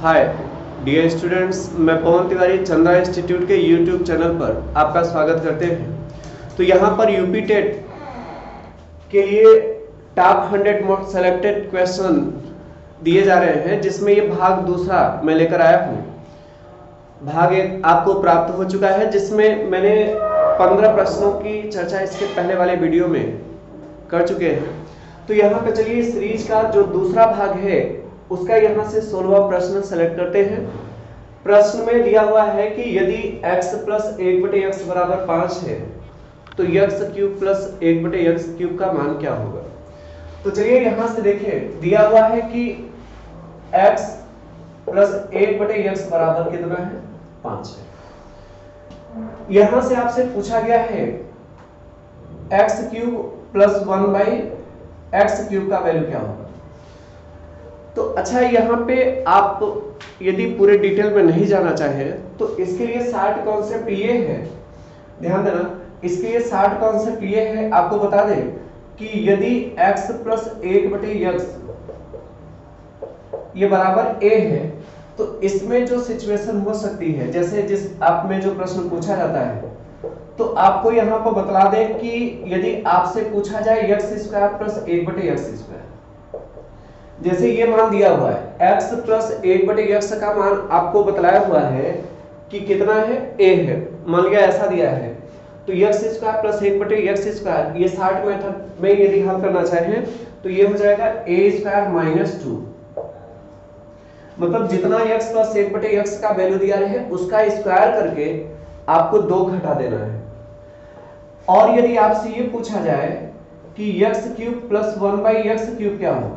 हाय dear students, मैं Pawan Tiwari Chandra institute के YouTube channel पर आपका स्वागत करते हैं। तो यहाँ पर यूपीटेट के लिए टॉप 100 मोस्ट सेलेक्टेड क्वेश्चन दिए जा रहे हैं, जिसमें ये भाग दूसरा मैं लेकर आया हूँ। भाग एक आपको प्राप्त हो चुका है, जिसमें मैंने 15 प्रश्नों की चर्चा इसके पहले वाले वीडियो में कर चुके हैं। तो यहाँ पे चलिए सीरीज का जो दूसरा भाग है उसका यहाँ से 16वां प्रश्न सेलेक्ट करते हैं। प्रश्न में दिया हुआ है कि यदि x प्लस 1/x बराबर 5 है तो x cube plus 1/x cube का मान क्या होगा। तो चलिए यहाँ से देखें, दिया हुआ है कि x प्लस 1/x बराबर कितना है, 5 है। यहाँ से आपसे पूछा गया है x cube plus 1/x cube का वैल्यू क्या होगा। तो अच्छा, यहाँ पे आप यदि पूरे डिटेल में नहीं जाना चाहे तो इसके लिए शॉर्ट कॉन्सेप्ट ये है, ध्यान देना, इसके लिए शॉर्ट कॉन्सेप्ट ये है, आपको बता दें कि यदि x प्लस 1/x ये बराबर a है तो इसमें जो सिचुएशन हो सकती है, जैसे जिस आप में जो प्रश्न पूछा जाता है, तो आपको यहाँ पर बता दें कि यदि आपसे पूछा जाए x² प्लस 1/x², जैसे ये मान दिया हुआ है x प्लस 1/x का मान आपको बतलाया हुआ है कि कितना है, a है, मान लिया ऐसा दिया है। तो x² प्लस 1/x², ये शॉर्ट मेथड में यदि हल करना चाहें तो ये हो जाएगा a² माइनस 2, मतलब जितना x प्लस 1/x का वैल्यू दिया है उसका स्क्वायर करके आपको 2 घटा देना है। और यदि आपसे ये पूछा जाए कि x cube plus 1/x cube क्या होगा,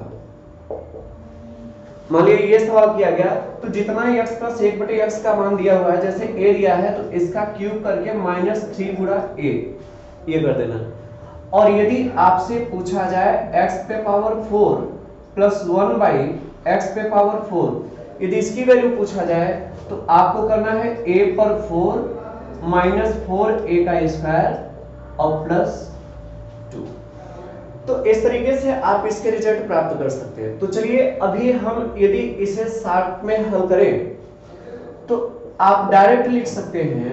मान लिया ये सवाल किया गया, तो जितना x प्लस 1/x का मान दिया हुआ है, जैसे a दिया है तो इसका क्यूब करके -3 गुणा a ये कर देना। और यदि आपसे पूछा जाए x पे पावर 4 प्लस 1/x पे पावर 4, यदि इसकी वैल्यू पूछा जाए तो आपको करना है a पर 4 माइनस 4a का स्क्वायर और प्लस 2। तो इस तरीके से आप इसके रिजल्ट प्राप्त कर सकते हैं। तो चलिए अभी हम यदि इसे शॉर्ट में हल करें तो आप डायरेक्ट लिख सकते हैं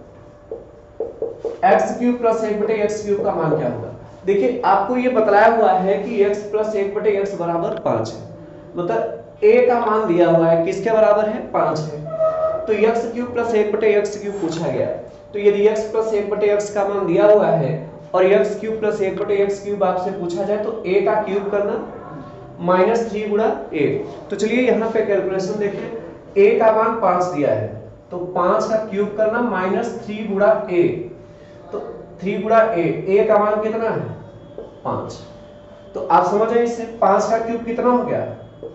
x cube plus 1/x cube का मान क्या होगा। देखिए आपको ये बतलाया हुआ है कि x प्लस 1/x बराबर 5 है, मतलब a का मान दिया हुआ है, किसके बराबर है, 5 है। तो x cube plus 1/x cube पूछा गया, तो यदि x प्लस 1/x का मान दिया हुआ है और x cube plus 1/x cube आपसे पूछा जाए तो a का क्यूब करना -3 गुणा a। तो चलिए यहाँ पे कैलकुलेशन देखें, a का मान 5 दिया है तो 5 का क्यूब करना -3 गुणा a, तो 3 गुणा a का मान कितना है, 5। तो आप समझ रहे हैं, इससे 5 का क्यूब कितना हो गया,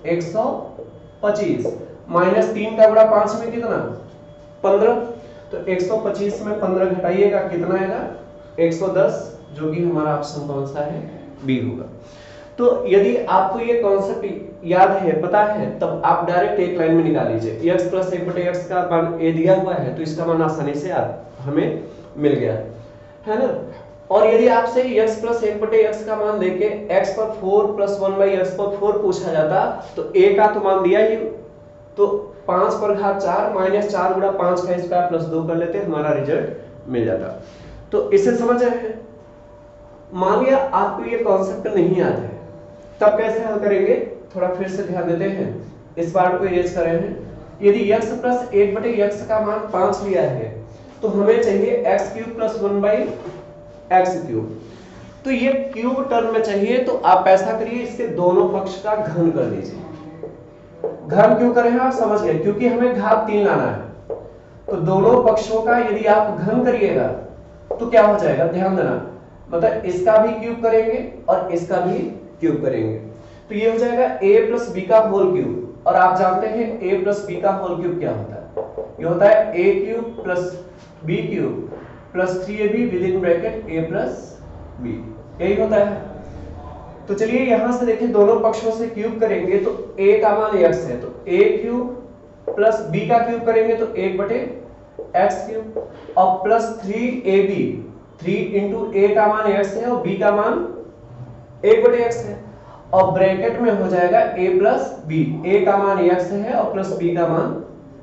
125, -3 का गुणा 5 में कितना, 15। तो 125 में 15 घटाइएगा कितना आएगा, 110, जो कि हमारा ऑप्शन कौन सा है, बी होगा। तो यदि आपको ये कॉन्सेप्ट याद है, पता है, तब आप डायरेक्ट एक लाइन में निकाल लीजिए। x प्लस 1/x का मान a दिया हुआ है तो इसका मान आसानी से हमें मिल गया है ना। और यदि आपसे x प्लस 1/x का मान देके x पर 4 प्लस 1/x पर 4 पूछा जाता तो a का तो मान दिया ही, तो 5 पर घात 4 माइनस 4 गुणा 5 का स्क्वायर प्लस 2 कर लेते, हमारा रिजल्ट मिल जाता। तो इसे समझ रहे हैं। मान लिया आपको ये कॉन्सेप्ट नहीं याद है, तब कैसे हल करेंगे, थोड़ा फिर से ध्यान देते हैं, इस पार्ट को इरेज कर रहे हैं। यदि x प्लस 1/x का मान 5 लिया है तो हमें चाहिए x cube plus 1/x cube. तो ये क्यूब टर्म में चाहिए, तो आप ऐसा करिए, इसके दोनों पक्ष का घन कर दीजिए। घन क्यों करें, आप समझ गए, क्योंकि हमें घात 3 लाना है। तो दोनों पक्षों का यदि आप घन करिएगा तो क्या हो जाएगा, ध्यान देना, मतलब इसका भी क्यूब करेंगे और इसका भी क्यूब करेंगे, तो ये हो जाएगा a प्लस b का होल क्यूब। और आप जानते हैं a प्लस b का होल क्यूब क्या होता है, ये होता है a cube plus b cube plus 3ab with in bracket a plus b, यही होता है। तो चलिए यहां से देखिए, दोनों पक्षों से क्यूब करेंगे तो a का मान x है, तो a क्यूब प्लस b का क्यूब करेंगे तो 1/x क्यूब और प्लस 3ab, 3 इंटू a का मान x है और b का मान 1/x है। और ब्रैकेट में हो जाएगा a प्लस बी, a का मान x है और प्लस b का मान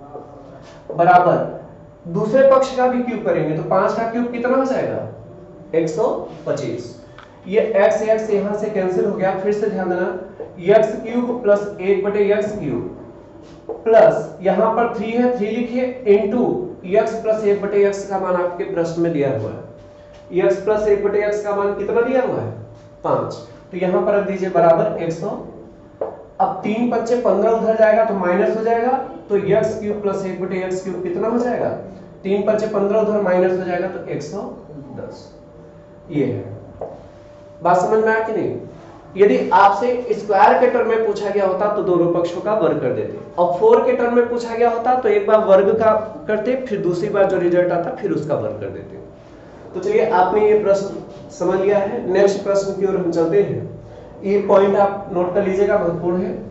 बराबर दूसरे पक्ष का भी क्यूब करेंगे तो 5 का क्यूब कितना हो जाएगा 125। ये x यहां से कैंसिल हो गया, फिर से ध्यान देना x cube plus 1/x cube plus यहां पर 3 है 3 लिखिए इनटू x प्लस 1/x का मान आपके प्रश्न में दिया हुआ है। x प्लस 1/x का मान कितना दिया हुआ है 5, तो यहां पर रख दीजिए बराबर 100। अब 3 5 15 उधर जाएगा तो माइनस हो जाएगा, तो x cube plus 1/x cube कितना हो जाएगा 3 5 15 उधर माइनस हो जाएगा तो 110। ये है बात समझ में आ कि नहीं। यदि आपसे स्क्वायर के टर्म में पूछा गया होता तो दोनों पक्षों का वर्ग कर देते, और 4 के टर्म में पूछा गया होता तो एक बार वर्ग का करते, फिर दूसरी बार जो रिजल्ट आता फिर उसका वर्ग कर देते। तो चलिए आपने ये प्रश्न समझ लिया है, नेक्स्ट प्रश्न की ओर हम चलते हैं। ये पॉइंट आप नोट कर लीजिएगा, महत्वपूर्ण है।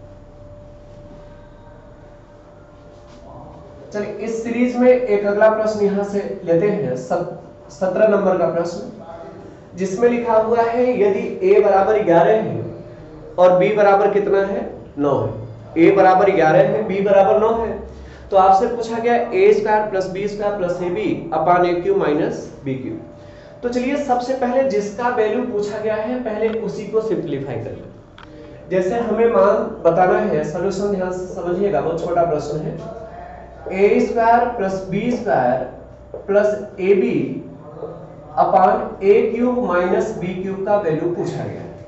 चलिए इस सीरीज में एक अगला प्रश्न यहां से लेते हैं, 17 नंबर का प्रश्न, जिसमें लिखा हुआ है यदि a बराबर 11 है और b बराबर कितना है 9 है। a बराबर 11 है, b बराबर 9 है, तो आपसे पूछा गया a square plus b square plus ab upon a cube minus b cube. तो चलिए सबसे पहले जिसका वैल्यू पूछा गया है पहले उसी को सिंपलीफाई कर लें। जैसे हमें मान बताना है, सॉल्यूशन ध्यान से समझिएगा, बहुत छोटा प्रश्न है। a square plus b square plus ab upon a cube minus b cube का वैल्यू पूछा गया है।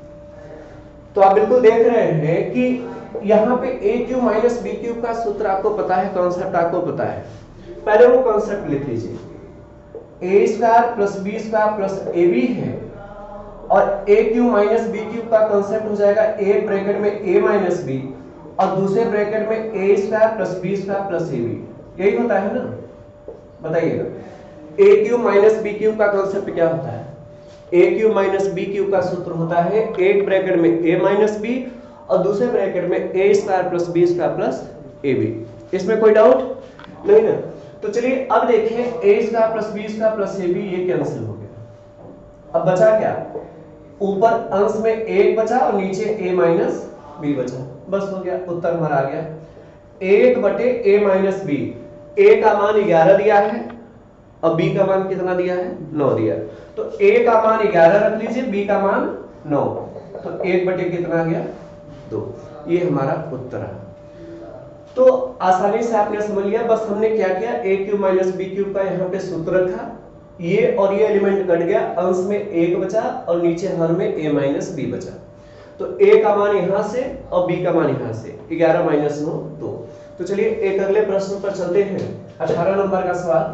तो आप बिल्कुल देख रहे हैं कि यहाँ पे a cube minus b cube का सूत्र आपको पता है, कॉन्सेप्ट आपको पता है। पहले वो कॉन्सेप्ट लिख लीजिए, a square plus b square plus ab है और a cube minus b cube का कॉन्सेप्ट हो जाएगा a ब्रैकेट में a माइनस b और दूसरे ब्रैकेट में a square plus b square plus ab। यही होता है ना, बताइएगा। a cube minus b cube का कॉन्सेप्ट क्या होता है, a cube minus b cube का सूत्र होता है एक ब्रैकेट में a माइनस b और दूसरे ब्रैकेट में a square plus b square plus ab। इसमें कोई डाउट नहीं ना। तो चलिए अब देखें a square plus b square plus ab ये कैंसिल हो गया। अब बचा क्या, ऊपर अंश में 1 बचा और नीचे a माइनस b बचा, बस हो गया, उत्तर हमारा आ गया 1/a माइनस b। a का मान 11 दिया है और b का मान कितना दिया है 9 दिया है, तो a का मान 11 रख लीजिए, b का मान 9, तो 1/, कितना आ गया 2। ये हमारा उत्तर है। तो आसानी से आपने समझ लिया, बस हमने क्या किया, a cube minus b cube का यहाँ पे सूत्र रखा, ये और ये एलिमेंट कट गया, अंश में 1 बचा और नीचे हर में a माइनस b बचा। तो a का मान यहाँ से और b का मान यहाँ से, 11 माइनस 9 2। तो चलिए एक अगले प्रश्न पर चलते हैं, 18 नंबर का सवाल,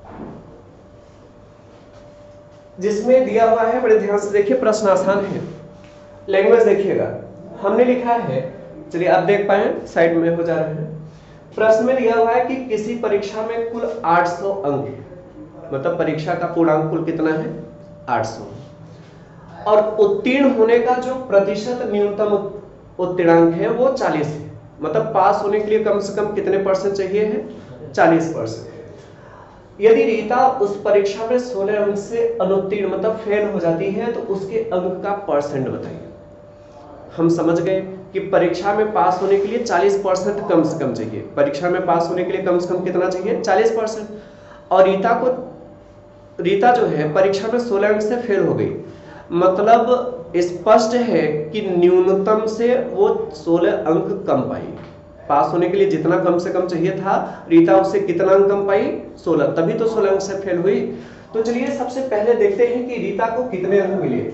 जिसमें दिया हुआ है, बड़े ध्यान से देखिए, प्रश्न आसान है, लैंग्वेज देखिएगा। हमने लिखा है, चलिए आप देख पाए साइड में हो जा रहे हैं। प्रश्न में दिया हुआ है कि किसी परीक्षा में कुल 800 अंक है, मतलब परीक्षा का पूर्णांक कुल कितना है 800, और उत्तीर्ण होने का जो प्रतिशत न्यूनतम उत्तीर्णांक है वो 40 है। मतलब पास होने के लिए कम से कम कितने % चाहिए है 40%। यदि रीता उस परीक्षा में 16 अंक से अनुत्तीर्ण मतलब फेल हो जाती है तो उसके अंक का % बताइए। हम समझ गए कि परीक्षा में पास होने के लिए 40% कम से कम चाहिए, परीक्षा में पास होने के लिए कम से कम कितना चाहिए 40%, और रीता जो है परीक्षा में 16 अंक से फेल हो गई, मतलब स्पष्ट है कि न्यूनतम से वो 16 अंक कम पाई। पास होने के लिए जितना कम से कम चाहिए था, रीता उससे कितना अंक कम पाई 16, तभी तो 16 अंक से फेल हुई। तो चलिए सबसे पहले देखते हैं कि रीता को कितने अंक मिले,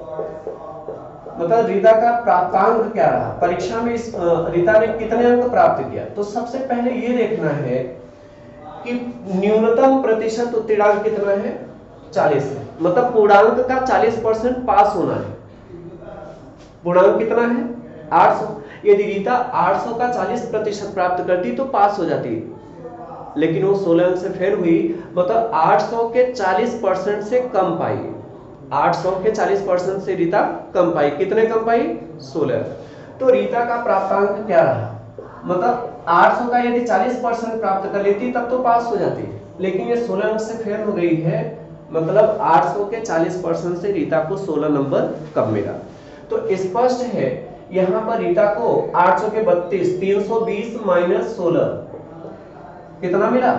मतलब रीता का प्राप्तांक क्या रहा, परीक्षा में रीता ने कितने अंक प्राप्त किया। तो सबसे पहले ये देखना है कि न्यूनतम प्रतिशत उत्तीर्णांक कितना है 40 है, मतलब पूर्णांक का 40% पास होना है। पूर्णांक कितना है 800, यदि रीता 800 का 40% प्राप्त करती तो पास हो जाती, लेकिन वो 16 अंक से फेल हुई, मतलब 800 के 40% से कम पाई, 800 के 40% से रीता कम पाई, कितने कम पाई 16। तो रीता का प्राप्तांक क्या रहा, मतलब 800 का यदि 40% प्राप्त कर लेती तब तो पास हो जाती, लेकिन ये 16 अंक से फेल हो गई है, मतलब 800 के 40% से रीता को 16 नंबर कम मिला। तो स्पष्ट है यहाँ पर रीता को 800 के 32 320 माइनस 16 कितना मिला?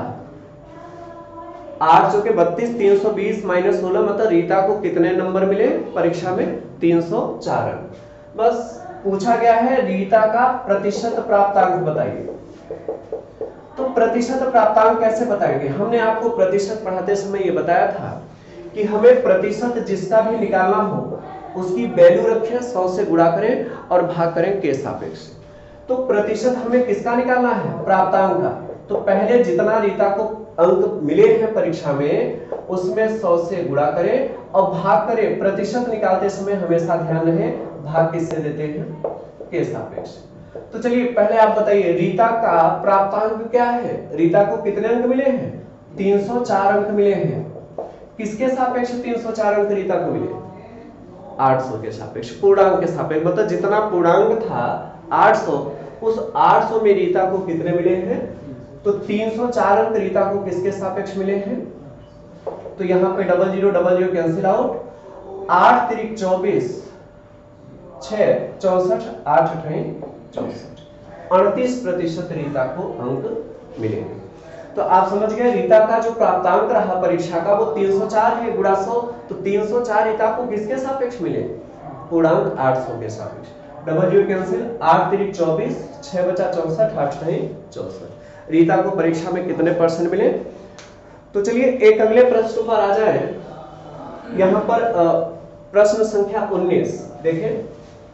800 के 32 320 माइनस 16 मतलब रीता को कितने नंबर मिले परीक्षा में? 304 अंक। बस पूछा गया है रीता का प्रतिशत प्राप्तांक बताइए। तो प्रतिशत प्राप्तांक कैसे बताएंगे? हमने आपको प्रतिशत पढ़ाते समय ये बताया था कि हमें प्रतिशत जिसका भी निकालना हो उसकी वैल्यू रखें, 100 से गुणा करें और भाग करें के सापेक्ष। तो प्रतिशत हमें किसका निकालना है? प्राप्तांक का। तो पहले जितना रीता को अंक मिले हैं परीक्षा में उसमें 100 से गुणा करें और भाग करें। प्रतिशत निकालते समय हमेशा ध्यान रहे भाग किससे देते हैं? के सापेक्ष। तो चलिए पहले आप बताइए रीता का प्राप्तांक क्या है? रीता को कितने अंक मिले हैं? 304 अंक मिले हैं। किसके सापेक्ष 304 अंक रीता को मिले? 800 के सापेक्ष, पूर्णांक के सापेक्ष। मतलब जितना पूर्णांक था 800, उस 800 में रीता को कितने मिले हैं? तो 304 अंक रीता को किसके सापेक्ष मिले हैं? तो यहाँ पे 00 कैंसिल आउट, 8 तिरिक 24, 6 64, 8 अठाई 64, 38% रीता को अंक मिले हैं। तो आप समझ गए रीता का जो प्राप्तांक रहा परीक्षा का वो 304 है गुणा 100। तो 304 रीता को किसके सापेक्ष मिले? पूर्णांक 800 के सापेक्ष। डबल कैंसिल, 8 तिरिक 24, 6 बचा 64, 8 अठाई 64। रीता को परीक्षा में कितने परसेंट मिले? तो चलिए एक अगले प्रश्न पर आ जाए। यहां पर प्रश्न संख्या 19 देखें।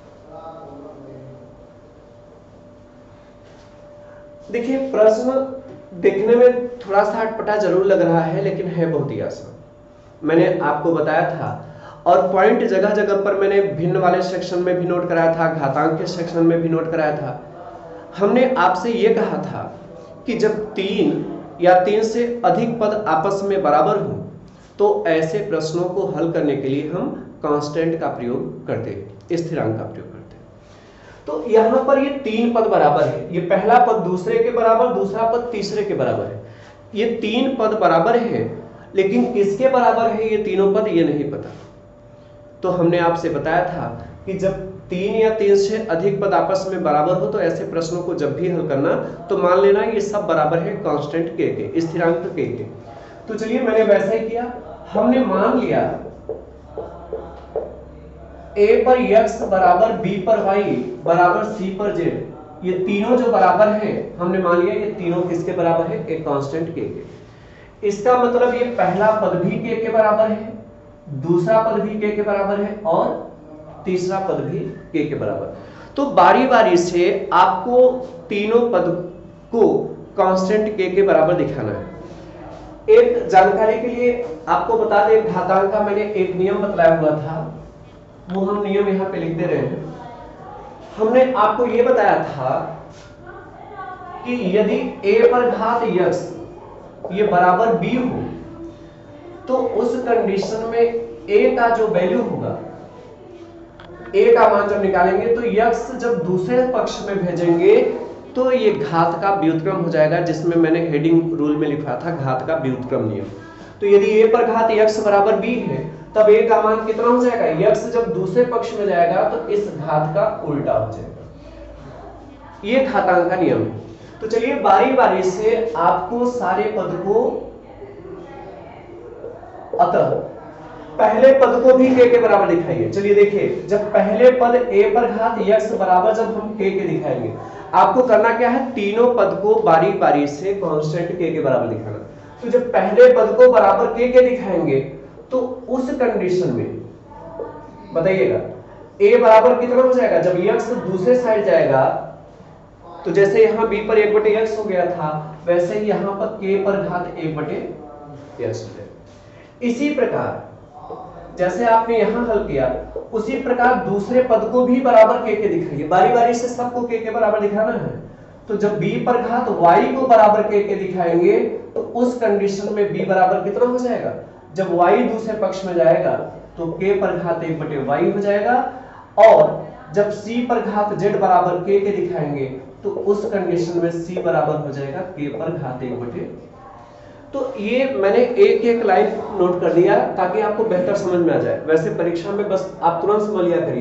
देखिए प्रश्न देखने में थोड़ा सा अटपटा जरूर लग रहा है लेकिन है बहुत ही आसान। मैंने आपको बताया था और पॉइंट जगह जगह पर मैंने भिन्न वाले सेक्शन में भी नोट कराया था, घातांक के सेक्शन में भी नोट कराया था। हमने आपसे यह कहा था कि जब 3 या 3 से अधिक पद आपस में बराबर हो तो ऐसे प्रश्नों को हल करने के लिए हम कांस्टेंट का प्रयोग करते हैं, स्थिरांक का प्रयोग करते हैं। तो यहां पर ये 3 पद बराबर है। ये पहला पद दूसरे के बराबर, दूसरा पद तीसरे के बराबर है। ये 3 पद बराबर है लेकिन किसके बराबर है ये तीनों पद ये नहीं पता। तो हमने आपसे बताया था कि जब 3 या 3 से अधिक पद आपस में बराबर हो तो ऐसे प्रश्नों को जब भी हल करना तो मान लेना ये सब बराबर है कांस्टेंट के, स्थिरांक के। तो चलिए मैंने वैसा ही किया। हमने मान लिया a पर x बराबर b पर y बराबर c पर z, ये तीनों जो बराबर हैं हमने मान लिया ये तीनों किसके बराबर है? एक कांस्टेंट k के। इसका मतलब ये पहला पद भी k के बराबर है, दूसरा पद भी k के बराबर है और तीसरा पद भी k के बराबर। तो बारी बारी से आपको तीनों पद को कांस्टेंट k के बराबर दिखाना है। एक जानकारी के लिए आपको बता दें घातांक का मैंने एक नियम बतलाया हुआ था, वो हम नियम यहाँ पे लिख दे रहे हैं। हमने आपको ये बताया था कि यदि a पर घात x ये बराबर b हो तो उस कंडीशन में a का जो वैल्यू होगा, a का मान जब निकालेंगे तो x जब दूसरे पक्ष में भेजेंगे तो ये घात का व्युत्क्रम हो जाएगा, जिसमें मैंने हेडिंग रूल में लिखा था घात का व्युत्क्रम नियम। तो यदि a पर घात x बराबर b है तब a का मान कितना हो जाएगा? x जब दूसरे पक्ष में जाएगा तो इस घात का उल्टा हो जाएगा। ये घातांक का नियम है। तो चलिए बारी बारी से आपको सारे पद को, अतः पहले पद को भी k के बराबर दिखाइए। चलिए देखिए जब पहले पद a पर घात x बराबर जब हम k के दिखाएंगे, आपको करना क्या है? तीनों पद को बारी बारी से कांस्टेंट k के बराबर दिखाना। तो जब पहले पद को बराबर k के दिखाएंगे तो उस कंडीशन में बताइएगा a बराबर कितना हो जाएगा? जब x दूसरे साइड जाएगा तो जैसे यहाँ b पर 1/x हो गया था वैसे ही यहाँ पर k पर घात 1/x हो जाएगा। इसी प्रकार जैसे आपने यहाँ हल किया उसी प्रकार दूसरे पद को भी बराबर k के दिखाइए। बारी बारी से सबको k के बराबर दिखाना है। तो जब b पर घात y को बराबर k के दिखाएंगे तो उस कंडीशन में b बराबर कितना हो जाएगा? जब y दूसरे पक्ष में जाएगा तो k पर घात 1/y हो जाएगा और जब c पर घात z बराबर k के दिखाएंगे तो उस कंडीशन में c बराबर हो जाएगा k पर घात 1/। तो ये मैंने एक एक लाइन नोट कर लिया ताकि आपको बेहतर समझ में आ जाए। वैसे परीक्षा में बस आप तुरंत समझ लिया करिए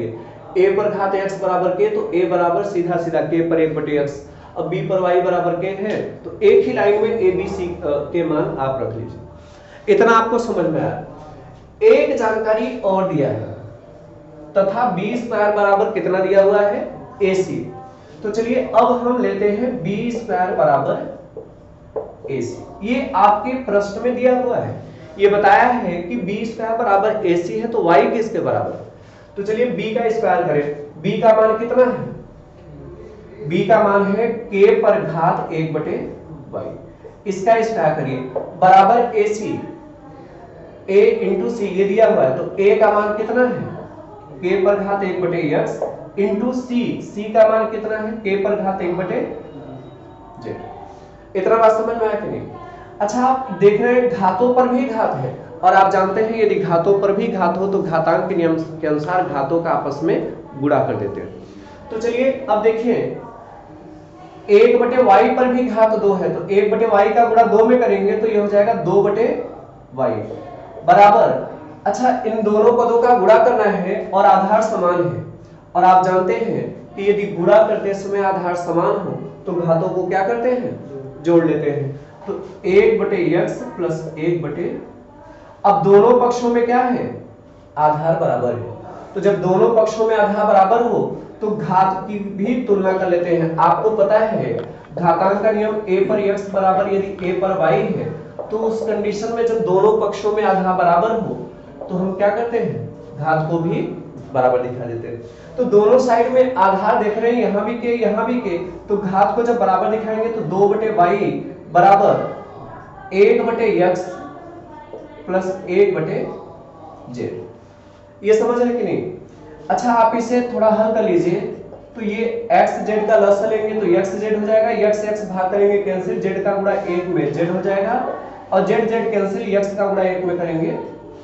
a पर घात x बराबर k, तो a बराबर सीधा सीधा k पर 1/x। अब b पर y बराबर k है, तो एक ही लाइन में a b c के मान आप रख लीजिए। इतना आपको समझ में आया। एक जानकारी और दिया है, तथा b स्क्वायर बराबर कितना दिया हुआ है, ac। तो चलिए अब हम लेते हैं b स्क्वायर बराबर ac। ये आपके प्रश्न में दिया हुआ है, ये बताया है कि b स्क्वायर बराबर ac है, तो y किसके बराबर। तो चलिए b का स्क्वायर करें। b का मान कितना है, b का मान है k पर घात 1/y। इसका स्क्वायर करिए बराबर ac, a इंटू सी ये दिया हुआ है, तो a का मान कितना है, k पर घात 1/x इंटू c का मान कितना है, k पर घात 1/z। इतना बात समझ में आया कि नहीं। अच्छा आप देख रहे हैं घातों पर भी घात है, और आप जानते हैं यदि घातों पर भी घात हो तो घातांक के नियम के अनुसार घातों का आपस में गुणा कर देते हैं। तो चलिए अब देखिए 1/y पर भी घात 2 है, तो 1/y का गुणा 2 में करेंगे तो ये हो जाएगा 2/y बराबर। अच्छा इन दोनों पदों का गुणा करना है और आधार समान है, और आप जानते हैं कि यदि गुणा करते समय आधार समान हो तो घातों को क्या करते हैं, जोड़ लेते हैं। तो 1/x प्लस 1/, अब दोनों पक्षों में क्या है, आधार बराबर है। तो जब दोनों पक्षों में आधार बराबर हो तो घात की भी तुलना कर लेते हैं। आपको पता है घातांक का नियम a पर x बराबर यदि a पर y है, तो उस कंडीशन में जब दोनों पक्षों में आधार बराबर हो तो हम क्या करते हैं, घात को भी बराबर दिखा देते हैं। तो दोनों साइड में आधार देख रहे हैं, यहाँ भी के यहाँ भी के, तो घात को जब बराबर दिखाएंगे तो 2/y बराबर 1/x प्लस 1/z। ये समझ रहे कि नहीं। अच्छा आप इसे थोड़ा हल कर लीजिए, तो ये x z का लसा लेंगे तो x z हो जाएगा, x x भाग करेंगे कैंसिल, z का गुणा 1 में z हो जाएगा, और z z कैंसिल, x का गुणा 1 में करेंगे।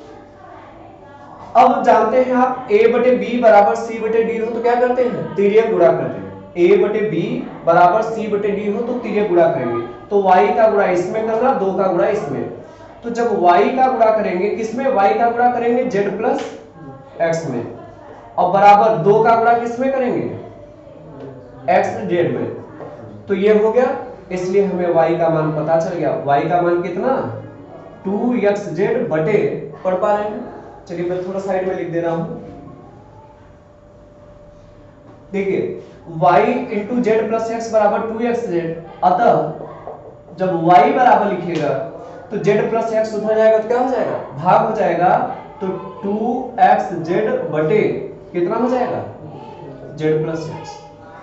अब जानते हैं आप a/b बराबर c/d हो तो क्या करते हैं, तिर्यक गुणा करते हैं। a/b बराबर c/d हो तो तिर्यक गुणा करेंगे, तो y का गुणा इसमें करना, 2 का गुणा इसमें। तो जब y का गुणा करेंगे किसमें, y का गुणा करेंगे z प्लस x में, और बराबर 2 का गुणा किसमें करेंगे, x z में। तो ये हो गया, इसलिए हमें y का मान पता चल गया। y का मान कितना, 2xz बटे, पढ़ पा रहे हैं। चलिए मैं थोड़ा साइड में लिख दे रहा हूं। देखिए y into Z plus X बराबर 2xz, अतः जब y बराबर लिखिएगा तो z प्लस एक्स उधर जाएगा तो क्या हो जाएगा, भाग हो जाएगा, तो 2xz बटे कितना हो जाएगा, z प्लस एक्स।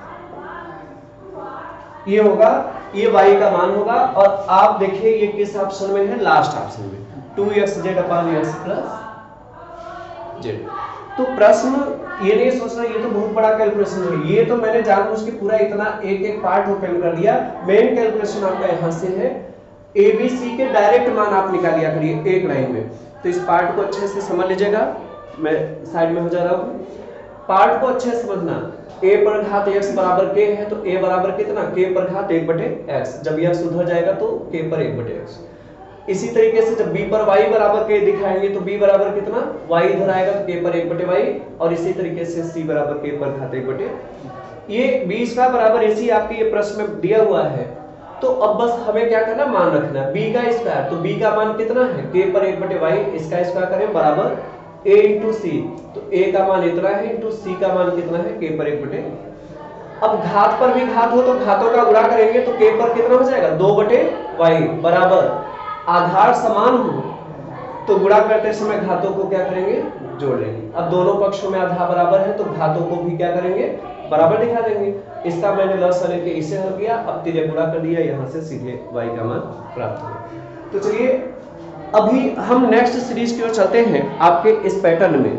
ये होगा, ये y का मान होगा। और आप देखिए ये किस ऑप्शन में है, लास्ट ऑप्शन में, 2xz upon x plus z। तो प्रश्न ये नहीं सोचना ये तो बहुत बड़ा कैलकुलेशन है, ये तो मैंने जानबूझ के पूरा इतना एक एक पार्ट ओपन कर दिया। मेन कैलकुलेशन आपका यहाँ से है, ABC के डायरेक्ट मान आप निकाल लिया करिए एक लाइन में। तो इस पार्ट को अच्छे से समझ लीजिएगा, मैं साइड में हो जा रहा हूँ। पार्ट को अच्छे से समझना, a पर घात x बराबर k है, तो a बराबर कितना, k पर घात 1/x। जब x उधर जाएगा तो k पर 1/x। इसी तरीके से जब b पर y बराबर k दिखाएंगे तो b बराबर कितना, y इधर आएगा तो k पर 1/y, और इसी तरीके से c बराबर k पर घात 1/। ये b का बराबर ac आपके ये प्रश्न में दिया हुआ है। तो अब बस हमें क्या करना, मान रखना b का स्क्वायर, तो b का मान कितना है, k पर 1/y, इसका स्क्वायर करें बराबर a इंटू सी, तो a का मान इतना है इंटू c का मान कितना है, k पर 1/। अब घात पर भी घात हो तो घातों का गुणा करेंगे तो k पर कितना हो जाएगा, 2/y बराबर, आधार समान हो तो गुणा करते समय घातों को क्या करेंगे, जोड़ लेंगे। अब दोनों पक्षों में आधार बराबर है तो घातों को भी क्या करेंगे, बराबर दिखा देंगे। इसका मैंने लसा लेके इसे हल किया, अब तिर्यक गुणा कर दिया, यहाँ से सीधे y का मान प्राप्त हुआ। तो चलिए अभी हम नेक्स्ट सीरीज की ओर चलते हैं आपके इस पैटर्न में।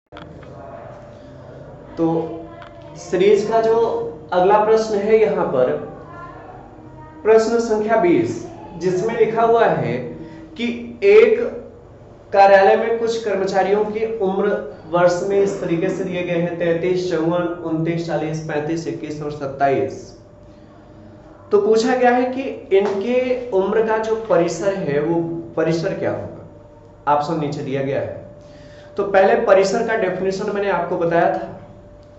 तो सीरीज का जो अगला प्रश्न है यहाँ पर प्रश्न संख्या 20, जिसमें लिखा हुआ है कि एक कार्यालय में कुछ कर्मचारियों की उम्र वर्ष में इस तरीके से दिए गए हैं 33, 54, 29, 40, 35, 21 और 27। तो पूछा गया है कि इनके उम्र का जो परिसर है वो परिसर क्या होगा। ऑप्शन नीचे दिया गया है। तो पहले परिसर का डेफिनेशन मैंने आपको बताया था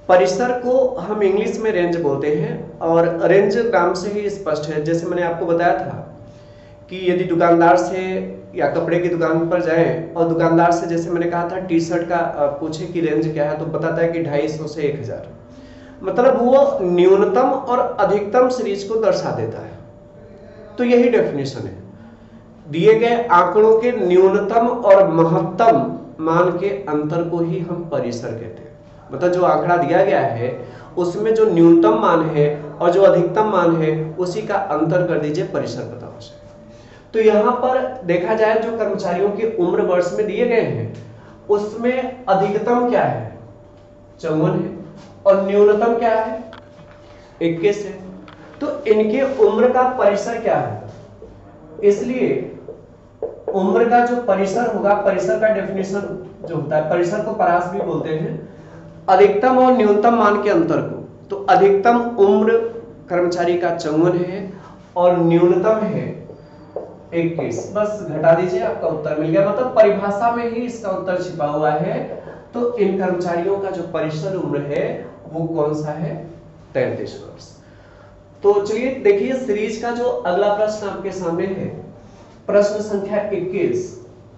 परिसर को हम इंग्लिश में रेंज बोलते हैं और रेंज नाम से ही स्पष्ट है। जैसे मैंने आपको बताया था कि यदि दुकानदार से या कपड़े की दुकान पर जाएं और दुकानदार से, जैसे मैंने कहा था, टी शर्ट का पूछे कि रेंज क्या है, तो बताता है कि 250 से 1000। मतलब वो न्यूनतम और अधिकतम सीरीज को दर्शा देता है। तो यही डेफिनेशन है, दिए गए आंकड़ों के न्यूनतम और महत्तम मान के अंतर को ही हम परिसर कहते हैं। मतलब जो आंकड़ा दिया गया है उसमें जो न्यूनतम मान है और जो अधिकतम मान है उसी का अंतर कर दीजिए, परिसर पता हो जाए। तो यहाँ पर देखा जाए जो कर्मचारियों के उम्र वर्ष में दिए गए हैं उसमें अधिकतम क्या है, 54 है, और न्यूनतम क्या है, 21 है। तो इनके उम्र का परिसर क्या है, इसलिए उम्र का जो परिसर होगा, परिसर का डेफिनेशन जो होता है, परिसर को परास भी बोलते हैं, अधिकतम और न्यूनतम मान के अंतर को। तो अधिकतम उम्र कर्मचारी का 54 है और न्यूनतम है 21। बस घटा दीजिए, आपका उत्तर मिल गया। मतलब परिभाषा में ही इसका उत्तर छिपा हुआ है। तो इन कर्मचारियों का जो परिसर उम्र है वो कौन सा है, 33 वर्ष। तो चलिए देखिए सीरीज का जो अगला प्रश्न आपके सामने है, प्रश्न संख्या 21।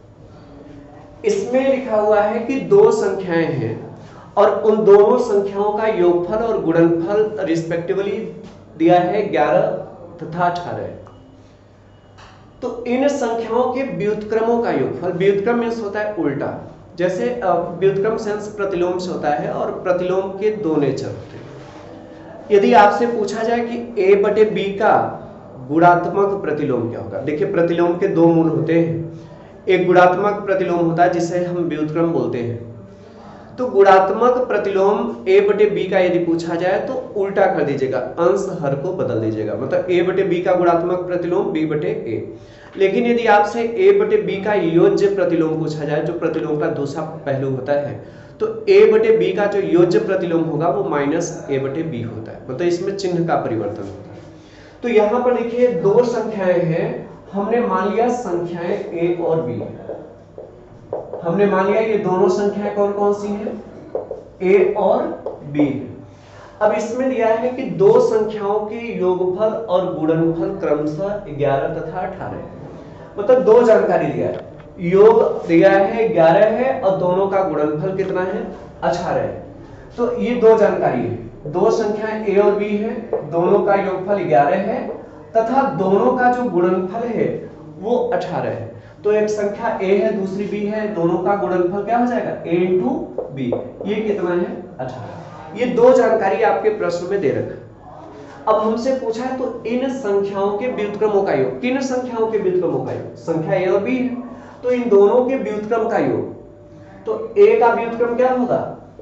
इसमें लिखा हुआ है कि दो संख्याएं हैं और उन दोनों संख्याओं का योगफल और गुणनफल रिस्पेक्टिवली दिया है 11 तथा 18। तो इन संख्याओं के व्युत्क्रमों का योगफल, व्युत्क्रम मींस होता है उल्टा, जैसे व्युत्क्रम सेंस प्रतिलोम से होता है और प्रतिलोम के दो नेचर होते हैं। यदि आपसे पूछा जाए कि a बटे b का गुणात्मक प्रतिलोम क्या होगा, देखिए प्रतिलोम के दो मूल होते हैं, एक गुणात्मक प्रतिलोम होता है जिसे हम व्युत्क्रम बोलते हैं। तो गुणात्मक प्रतिलोम a बटे b का यदि पूछा जाए तो उल्टा कर दीजिएगा, अंश हर को बदल दीजिएगा, मतलब a बटे b का गुणात्मक प्रतिलोम b बटे a। लेकिन यदि आपसे a बटे b का योज्य प्रतिलोम पूछा जाए, जो प्रतिलोम का दूसरा पहलू होता है, तो a बटे b का जो योज्य प्रतिलोम होगा वो माइनस a बटे b होता है, मतलब इसमें चिन्ह का परिवर्तन होता है। तो यहाँ पर देखिए दो संख्याएं हैं, हमने मान लिया संख्याएं a और b, हमने मान लिया ये दोनों संख्याएं कौन कौन सी हैं, a और b। अब इसमें दिया है कि दो संख्याओं के योगफल और गुणनफल क्रमशः 11 तथा 18। मतलब दो जानकारी दिया है, योग दिया है 11 है और दोनों का गुणनफल कितना है, 18 है। तो ये दो जानकारी है, दो संख्याएं a और b है, दोनों का योगफल 11 है तथा दोनों का जो गुणनफल है वो 18 है। तो एक संख्या a है दूसरी b है, दोनों का गुणनफल क्या हो जाएगा, a इंटू b। ये कितना है, 18। ये दो जानकारी आपके प्रश्न में दे रखा। अब हमसे पूछा है तो इन संख्याओं के व्युत्क्रमों का योग, किन संख्याओं के व्युत्क्रमों का योग, संख्या a और b है, तो इन दोनों के व्युत्क्रम का योग। तो a का व्युत्क्रम क्या होगा,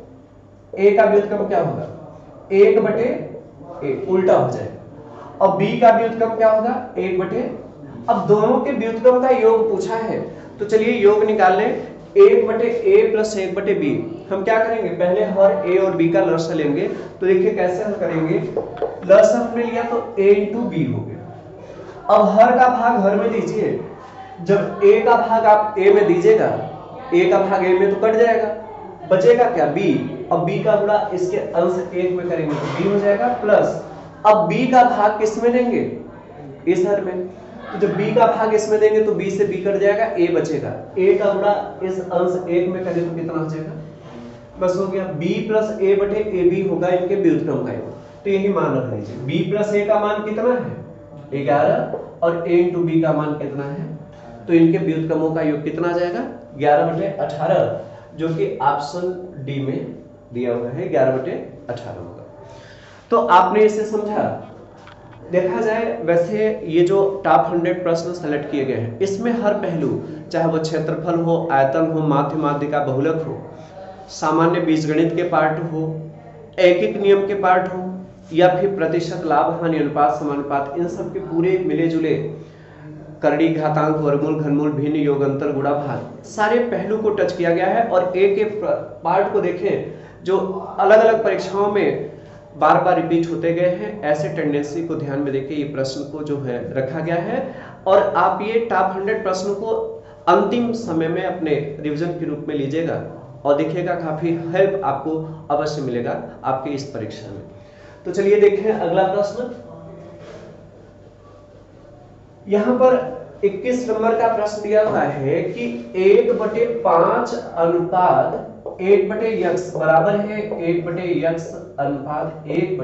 a का व्युत्क्रम क्या होगा, 1 बटे a, उल्टा हो जाएगा। और b का व्युत्क्रम क्या होगा, 1 बटे। अब दोनों के व्युत्क्रम का योग पूछा है तो चलिए योग निकाल लें, 1 बटे a प्लस 1 बटे b। हम क्या करेंगे, पहले हर a और b का लसाअ लेंगे। तो देखिए कैसे हल करेंगे, लसाअ हमने लिया तो a इंटू b हो गया। अब हर का भाग हर में दीजिए, जब a का भाग आप a में दीजिएगा, a का भाग a में तो कट जाएगा, बचेगा क्या, b। अब b का गुणा इसके अंश 1 में करेंगे तो b हो जाएगा, प्लस अब b का भाग किस में देंगे, इस हर में। तो जब b का भाग इसमें देंगे तो b से b कट जाएगा, a बचेगा, a का गुणा इस अंश 1 में करें तो कितना हो जाएगा, बस हो गया। b प्लस a बटे ab होगा इनके व्युत्क्रम का योग। तो यही मान रख लीजिए, b प्लस a का मान कितना है, 11, और a इंटू b का मान कितना है, तो इनके व्युत्क्रमों का योग कितना आ जाएगा, 11 बटे 18, जो कि ऑप्शन डी में दिया हुआ है, 11 बटे 18 होगा। तो आपने इसे समझा। देखा जाए वैसे ये जो टॉप 100 प्रश्न सेलेक्ट किए गए हैं, इसमें हर पहलू, चाहे वो क्षेत्रफल हो, आयतन हो, माध्य माध्यिका बहुलक हो, सामान्य बीजगणित के पार्ट हो, एकिक नियम के पार्ट हो, या फिर प्रतिशत लाभ हानि अनुपात समानुपात, इन सब के पूरे मिले जुले करड़ी घातांक वर्गमूल घनमूल भिन्न योग अंतर गुणा भाग, सारे पहलू को टच किया गया है। और एक एक पार्ट को देखें जो अलग अलग परीक्षाओं में बार बार रिपीट होते गए हैं, ऐसे टेंडेंसी को ध्यान में देके ये प्रश्न को जो है रखा गया है। और आप ये टॉप 100 प्रश्नों को अंतिम समय में अपने रिवीजन के रूप में लीजिएगा और देखिएगा काफी हेल्प आपको अवश्य मिलेगा आपके इस परीक्षा में। तो चलिए देखें अगला प्रश्न। यहां पर 21 नंबर का प्रश्न दिया हुआ है कि 1/5 अनुपात 1/x बराबर है 1/x अनुपात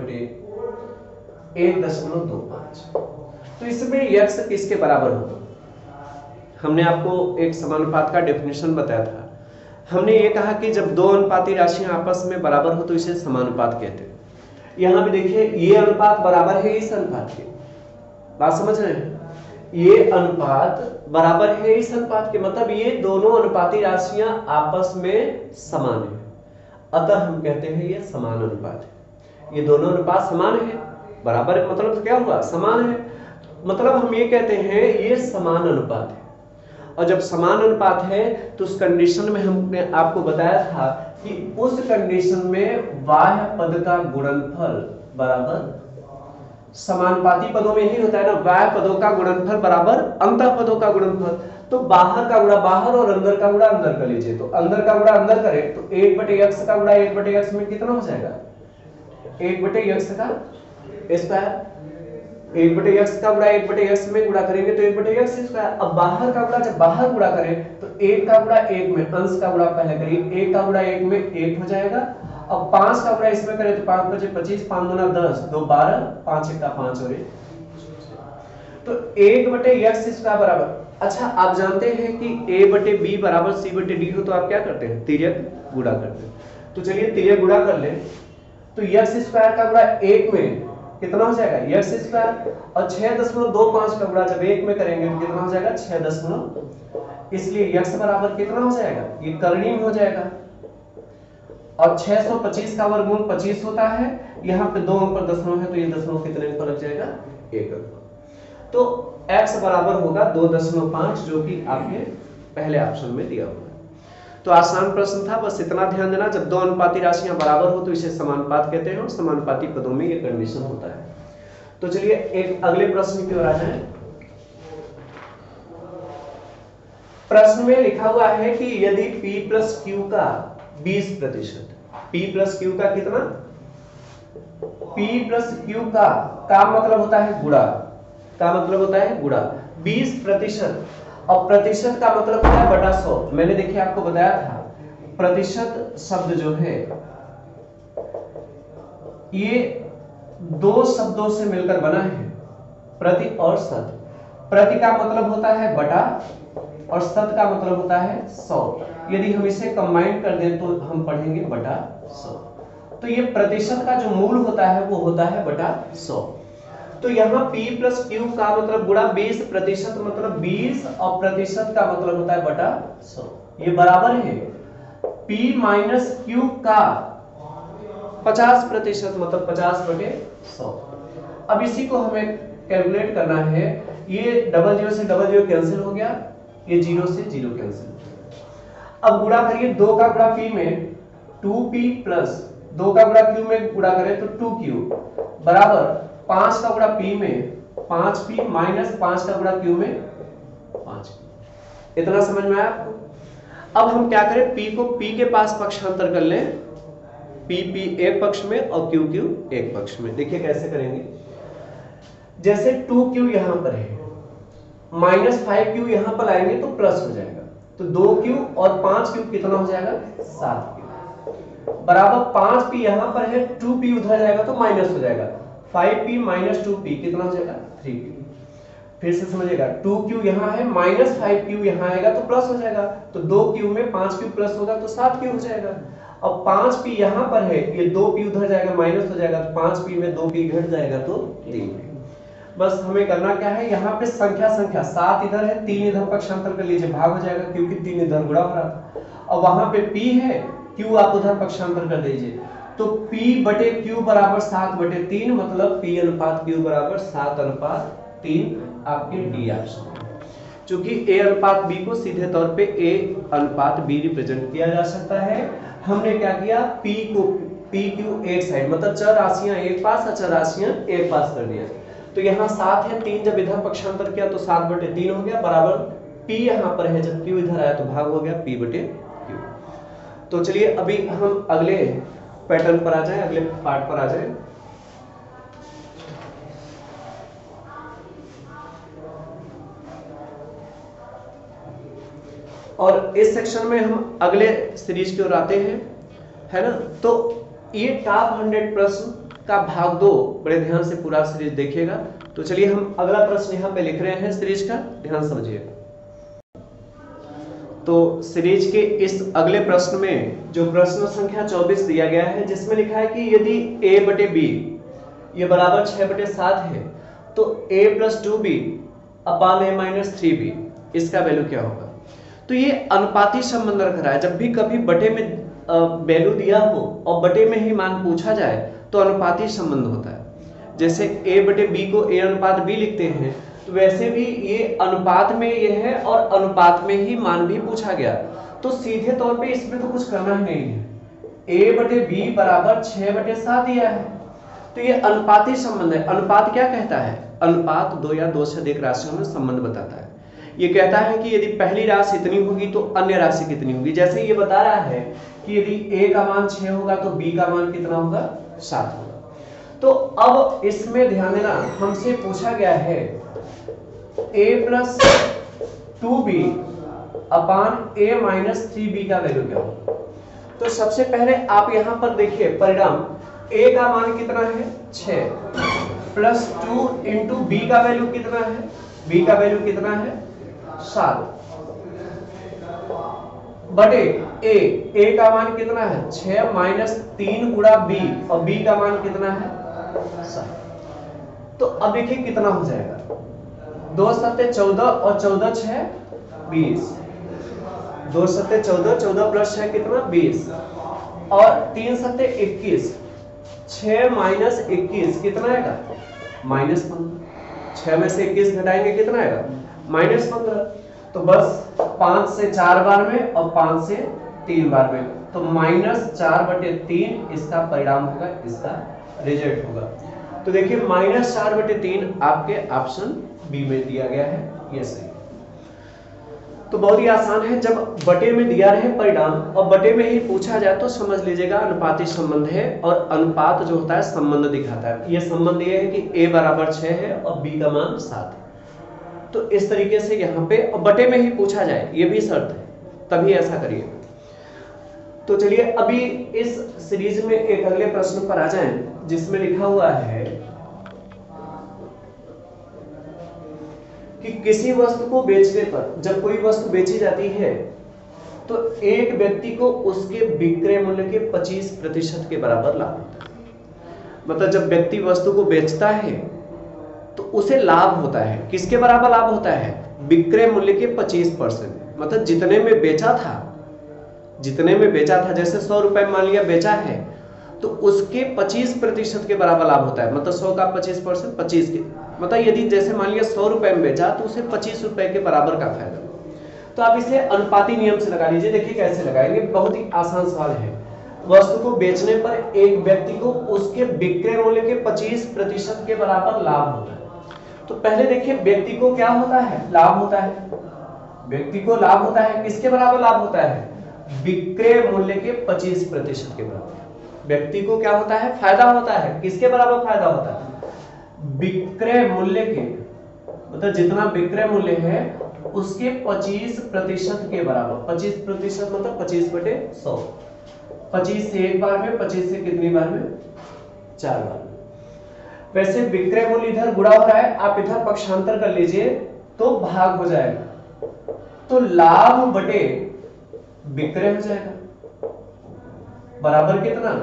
1/1.25। तो इसमें x किसके बराबर होगा? हमने आपको एक समानुपात का डेफिनेशन बताया था। हमने ये कहा कि जब दो अनुपाती राशियां आपस में बराबर हो तो इसे समानुपात कहते हैं। यहां भी देखिए ये अनुपात बराबर है इस अनुपात के, बात समझ रहे हैं? ये अनुपात बराबर है इस अनुपात के, मतलब ये दोनों अनुपाती राशियां आपस में समान है, अतः हम कहते हैं ये समान अनुपात है। ये दोनों अनुपात समान है, बराबर है मतलब तो क्या हुआ? समान है, मतलब हम ये कहते हैं ये समान अनुपात है। और जब समान अनुपात है तो उस कंडीशन में हमने आपको बताया था कि उस कंडीशन में बाह्य पद का गुणनफल बराबर, समानुपाती पदों में यही होता है ना, बाह्य पदों का गुणनफल बराबर अंतः पदों का गुणनफल। तो बाहर का गुणा बाहर और अंदर का गुणा अंदर कर लीजिए। तो अंदर का गुणा अंदर करें तो 1/x का गुणा 1/x में कितना हो जाएगा? 1/x का स्क्वायर। 1/x का गुणा 1/x में गुणा करेंगे तो 1/x स्क्वायर। अब बाहर का गुणा जब बाहर गुणा करें तो 1 का गुणा 1 में, अंश का गुणा पहले करिए, 1 का गुणा 1 में 1 हो जाएगा। अब 5 का गुणा इसमें करें तो 5 × 25, 5 × 10, 2 12, 5 × 5 और 1, तो 1/x स्क्वायर बराबर। अच्छा आप जानते हैं कि a/b बराबर c/d हो तो आप क्या करते हैं? तिर्यक गुणा करते हैं। तो चलिए तिर्यक गुणा कर लें। तो x स्क्वायर का गुणा 1 में कितना हो जाएगा? x square. और 6.25 का गुणा जब 1 में करेंगे तो कितना हो जाएगा? 6. इसलिए x बराबर कितना हो जाएगा? ये करणीय हो जाएगा। और 625 का वर्गमूल 25 होता है। यहाँ पे 2 अंक पर दशमलव है तो ये दशमलव कितने अंक पर लग जाएगा? 1 अंक। तो x बराबर होगा 2.5, जो कि आपके पहले ऑप्शन में दिया हुआ है। तो आसान प्रश्न था, बस इतना ध्यान देना, जब दो अनुपाती राशियां बराबर हो तो इसे समानुपात कहते हैं और समानुपाती पदों में ये कंडीशन होता है। तो चलिए एक अगले प्रश्न की ओर आ जाएं। प्रश्न में लिखा हुआ है कि यदि p + q का 20%, p + q का कितना? p + q का मतलब होता है गुणा, का मतलब होता है गुणा 20%, और प्रतिशत का मतलब होता है बटा 100। मैंने देखिए आपको बताया था प्रतिशत शब्द जो है ये दो शब्दों से मिलकर बना है, प्रति और शत। प्रति का मतलब होता है बटा और शत का मतलब होता है 100। यदि हम इसे कंबाइन कर दें तो हम पढ़ेंगे बटा 100। तो ये प्रतिशत का जो मूल होता है वो होता है बटा 100। तो यहाँ p + q का मतलब गुणा 20%, मतलब 20, और प्रतिशत का मतलब होता है बटा 100। ये बराबर है p - q का 50%, मतलब 50/100। अब इसी को हमें कैलकुलेट करना है। ये 00 से 00 कैंसिल हो गया, ये 0 से 0 कैंसिल। अब गुणा करिए 2 का गुणा p में 2p प्लस 2 का गुणा q में गुणा करें तो 2q बराबर 5 का गुणा p में 5p माइनस 5 का गुणा q में 5p। इतना समझ में आया आपको? अब हम क्या करें, p को p के पास पक्षांतर कर लें, p एक पक्ष में और q एक पक्ष में। देखिए कैसे करेंगे। जैसे 2q यहां पर है, -5q यहां पर लाएंगे तो प्लस हो जाएगा, तो 2q और 5q कितना हो जाएगा? 7q बराबर 5p यहां पर है, 2p उधर जाएगा तो माइनस हो जाएगा, 5p - 2p कितना हो जाएगा? 3p। फिर से समझिएगा, 2q यहां है, -5q यहां आएगा तो प्लस हो जाएगा, तो 2q में 5q प्लस होगा तो 7q हो जाएगा। अब 5p यहां पर है, ये 2p उधर जाएगा माइनस हो जाएगा, तो 5p में 2p घट जाएगा तो 3p। बस हमें करना क्या है, यहाँ पे संख्या 7 इधर है, 3 इधर पक्षांतर कर लीजिए, भाग हो जाएगा क्योंकि 3 इधर गुणा हो रहा था। और वहां पे p है, q आप उधर पक्षांतर कर दीजिए, तो p/q बराबर 7/3, मतलब p अनुपात q बराबर 7/3 आपके डी ऑप्शन। क्योंकि a अनुपात b को सीधे तौर पे a अनुपात b रिप्रेजेंट किया जा सकता है। हमने क्या किया, p को pq एक साइड, मतलब चर राशियां एक पास, अचर राशियां एक पास कर दिया। तो यहाँ 7 है, 3 जब इधर पक्षांतर किया तो 7/3 हो गया, बराबर p यहाँ पर है, जब q इधर आया तो भाग हो गया p/q। तो चलिए अभी हम अगले पैटर्न पर आ जाएं, अगले पार्ट पर आ जाएं। और इस सेक्शन में हम अगले सीरीज की ओर आते हैं, है ना। तो ये टॉप 100 प्रश्न का भाग 2 बड़े ध्यान से पूरा सीरीज देखिएगा। तो चलिए हम अगला प्रश्न यहाँ पे लिख रहे हैं सीरीज का, ध्यान समझिएगा। तो सीरीज के इस अगले प्रश्न में जो प्रश्न संख्या 24 दिया गया है, जिसमें लिखा है कि यदि a बटे b ये बराबर 6 बटे 7 है तो a plus 2b upon a minus 3b इसका वैल्यू क्या होगा। तो ये अनुपाती संबंध रख रहा है। जब भी कभी बटे में वैल्यू दिया हो और बटे में ही मान पूछा जाए तो अनुपाती संबंध होता है। जैसे a बटे b को a अनुपात b लिखते हैं, तो वैसे भी ये अनुपात में ये है और अनुपात में ही मान भी पूछा गया, तो सीधे तौर पे इसमें तो कुछ करना ही नहीं है। a बटे b बराबर 6 बटे 7 दिया है, तो ये अनुपाती संबंध है। अनुपात क्या कहता है? अनुपात दो या दो से अधिक राशियों में संबंध बताता है। ये कहता है कि यदि पहली राशि इतनी होगी तो अन्य राशि कितनी होगी। जैसे ये बता रहा है कि यदि a का मान 6 होगा तो b का मान कितना होगा? 7 होगा। तो अब इसमें ध्यान देना, हमसे पूछा गया है a plus 2b upon a minus 3b का वैल्यू क्या होगा। तो सबसे पहले आप यहां पर देखिए परिणाम, a का मान कितना है? 6 प्लस 2 इंटू b का वैल्यू कितना है? b का वैल्यू कितना है? 7 बटे a का मान कितना है? 6 माइनस 3 गुणा b और b का मान कितना है? 7। तो अब देखिए कितना हो जाएगा, 2 सत्ते 14 और 14 6 20, 2 सत्ते 14, 14 प्लस 6 कितना? 20 और 3 सत्ते 21, 6 माइनस 21 कितना आएगा? माइनस 15। 6 में से 21 घटाएंगे कितना आएगा? माइनस 15। तो बस 5 से 4 बार में और 5 से 3 बार में, तो माइनस 4 बटे 3 इसका परिणाम होगा, इसका रिजल्ट होगा। तो देखिए माइनस 4 बटे 3 आपके ऑप्शन बी में दिया गया है, ये सही। तो बहुत ही आसान है, जब बटे में दिया रहे परिणाम और बटे में ही पूछा जाए तो समझ लीजिएगा अनुपाती संबंध है। और अनुपात जो होता है संबंध दिखाता है। ये संबंध ये है कि a बराबर 6 है और b का मान 7 है। तो इस तरीके से यहाँ पे और बटे में ही पूछा जाए, ये भी शर्त है, तभी ऐसा करिए। तो चलिए अभी इस सीरीज में एक अगले प्रश्न पर आ जाएं, जिसमें लिखा हुआ है कि किसी वस्तु को बेचने पर, जब कोई वस्तु बेची जाती है तो एक व्यक्ति को उसके विक्रय मूल्य के 25% के बराबर लाभ होता है। मतलब जब व्यक्ति वस्तु को बेचता है तो उसे लाभ होता है। किसके बराबर लाभ होता है? विक्रय मूल्य के 25%। मतलब जितने में बेचा था, जितने में बेचा था, जैसे 100 रुपए मान लिया बेचा है, तो उसके 25% के बराबर लाभ होता है। मतलब 100 का 25%, 25 के, मतलब यदि जैसे मान लिया 100 रुपए में बेचा तो उसे 25 रुपए के बराबर का फायदा। तो आप इसे अनुपाती नियम से लगा लीजिए। देखिए कैसे लगाएंगे, बहुत ही आसान सवाल है। वस्तु को बेचने पर एक व्यक्ति को उसके विक्रय मूल्य के 25% के बराबर लाभ होता है। तो पहले देखिए व्यक्ति को क्या होता है? लाभ होता है। व्यक्ति को लाभ होता है, किसके बराबर लाभ होता है? विक्रय मूल्य के 25% के बराबर। व्यक्ति को क्या होता है? फायदा होता है। किसके बराबर फायदा होता है? विक्रय मूल्य के, मतलब जितना विक्रय मूल्य है उसके 25% के बराबर। 25% मतलब 25 बटे 100। 25 से एक बार में, 25 से कितनी बार में? 4 बार में। वैसे विक्रय मूल्य इधर गुणा हो रहा है, आप इधर पक्षांतर कर लीजिए तो भाग हो जाएगा। तो लाभ बटे विक्रय हो जाएगा, बराबर कितना?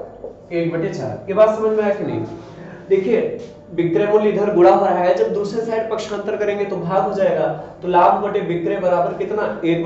1/4। ये बात समझ में आया कि नहीं? देखिए विक्रय मूल्य इधर गुणा हो रहा है, जब दूसरे साइड पक्षांतर करेंगे तो भाग हो जाएगा। तो लाभ बटे विक्रय बराबर कितना?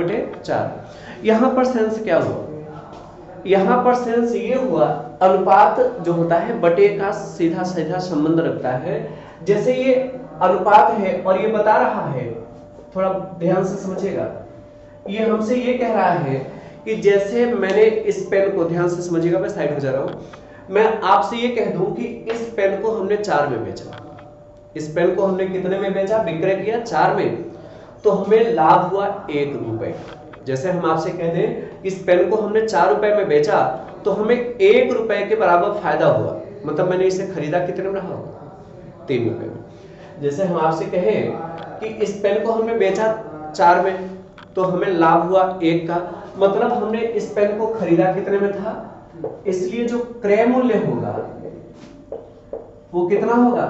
1/4। यहां पर सेंस क्या हुआ? यहां पर सेंस ये हुआ, अनुपात जो होता है बटे का सीधा सीधा संबंध रखता है। जैसे ये अनुपात है और ये बता रहा है, थोड़ा ध्यान से समझिएगा, ये हमसे ये कह रहा है कि जैसे मैंने इस पेन को, ध्यान से समझिएगा, मैं साइड हो जा रहा हूं, मैं आपसे ये कह दूं कि इस पेन को हमने 4 में बेचा। इस पेन को हमने कितने में बेचा? विक्रय किया 4 में, तो हमें लाभ हुआ 1 रुपए। जैसे हम आपसे कह दें इस पेन को हमने 4 रुपए में बेचा तो हमें 1 रुपए के बराबर फायदा हुआ, मतलब मैंने इसे खरीदा कितने में रहा, 3 रुपए में। जैसे हम आपसे कहें कि इस पेन को हमने बेचा 4 में तो हमें लाभ हुआ 1 का, मतलब हमने इस पेन को खरीदा कितने में था, इसलिए जो क्रय मूल्य होगा वो कितना होगा,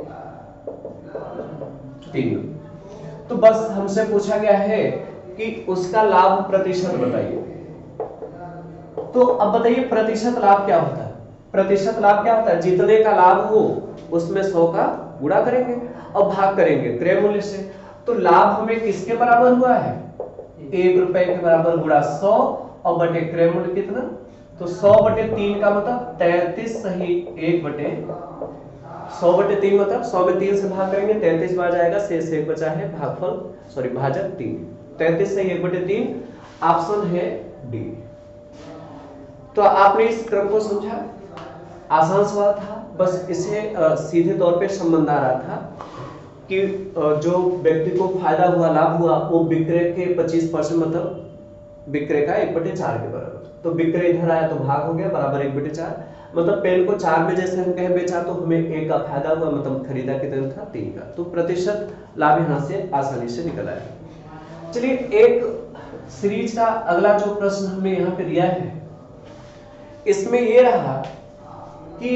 3। तो बस हमसे पूछा गया है कि उसका लाभ प्रतिशत बताइए। तो अब बताइए प्रतिशत लाभ क्या होता है, प्रतिशत लाभ क्या होता है, जितने का लाभ हो उसमें 100 का गुणा करेंगे और भाग करेंगे क्रय मूल्य से। तो लाभ हमें किसके बराबर हुआ है, 1 रुपए के बराबर गुणा 100 और बटे क्रय मूल्य कितना, तो 100 बटे 3 का मतलब 33 सही 1 बटे 100 बटे 3 मतलब 100 में 3 से भाग करेंगे 33 बार जाएगा, शेष 1 बचा है भाजक 3, 33 सही 1 बटे 3, ऑप्शन है डी। तो आपने इस क्रम को समझा, आसान सवाल था, बस इसे सीधे तौर पे संबंध आ रहा था कि जो व्यक्ति को फायदा हुआ, लाभ हुआ, वो विक्रय के 25% मतलब विक्रय का 1/4 के बराबर। तो विक्रय इधर आया तो भाग हो गया बराबर 1/4, मतलब पेन को 4 में जैसे हम कहे बेचा तो हमें 1 का फायदा हुआ, मतलब खरीदा कितना था, 3 का। तो प्रतिशत लाभ यहाँ से आसानी से निकल आया। चलिए एक सीरीज का अगला जो प्रश्न हमें यहाँ पे दिया है, इसमें ये रहा कि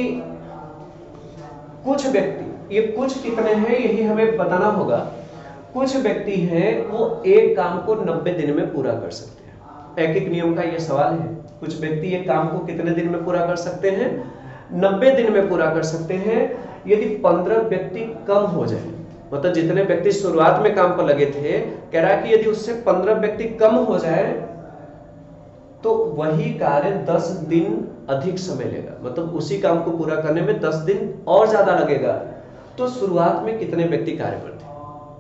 कुछ व्यक्ति, ये कुछ कितने हैं यही हमें बताना होगा, कुछ व्यक्ति हैं वो एक काम को 90 दिन में पूरा कर सकते हैं। एक एक नियम का ये सवाल है, कुछ व्यक्ति एक काम को कितने दिन में पूरा कर सकते हैं, 90 दिन में पूरा कर सकते हैं। यदि 15 व्यक्ति कम हो जाए, मतलब जितने व्यक्ति शुरुआत में काम पर लगे थे, कह रहा है कि यदि उससे 15 व्यक्ति कम हो जाए तो वही कार्य 10 दिन अधिक समय लेगा, मतलब उसी काम को पूरा करने में 10 दिन और ज्यादा लगेगा। तो शुरुआत में कितने व्यक्ति कार्य पर थे,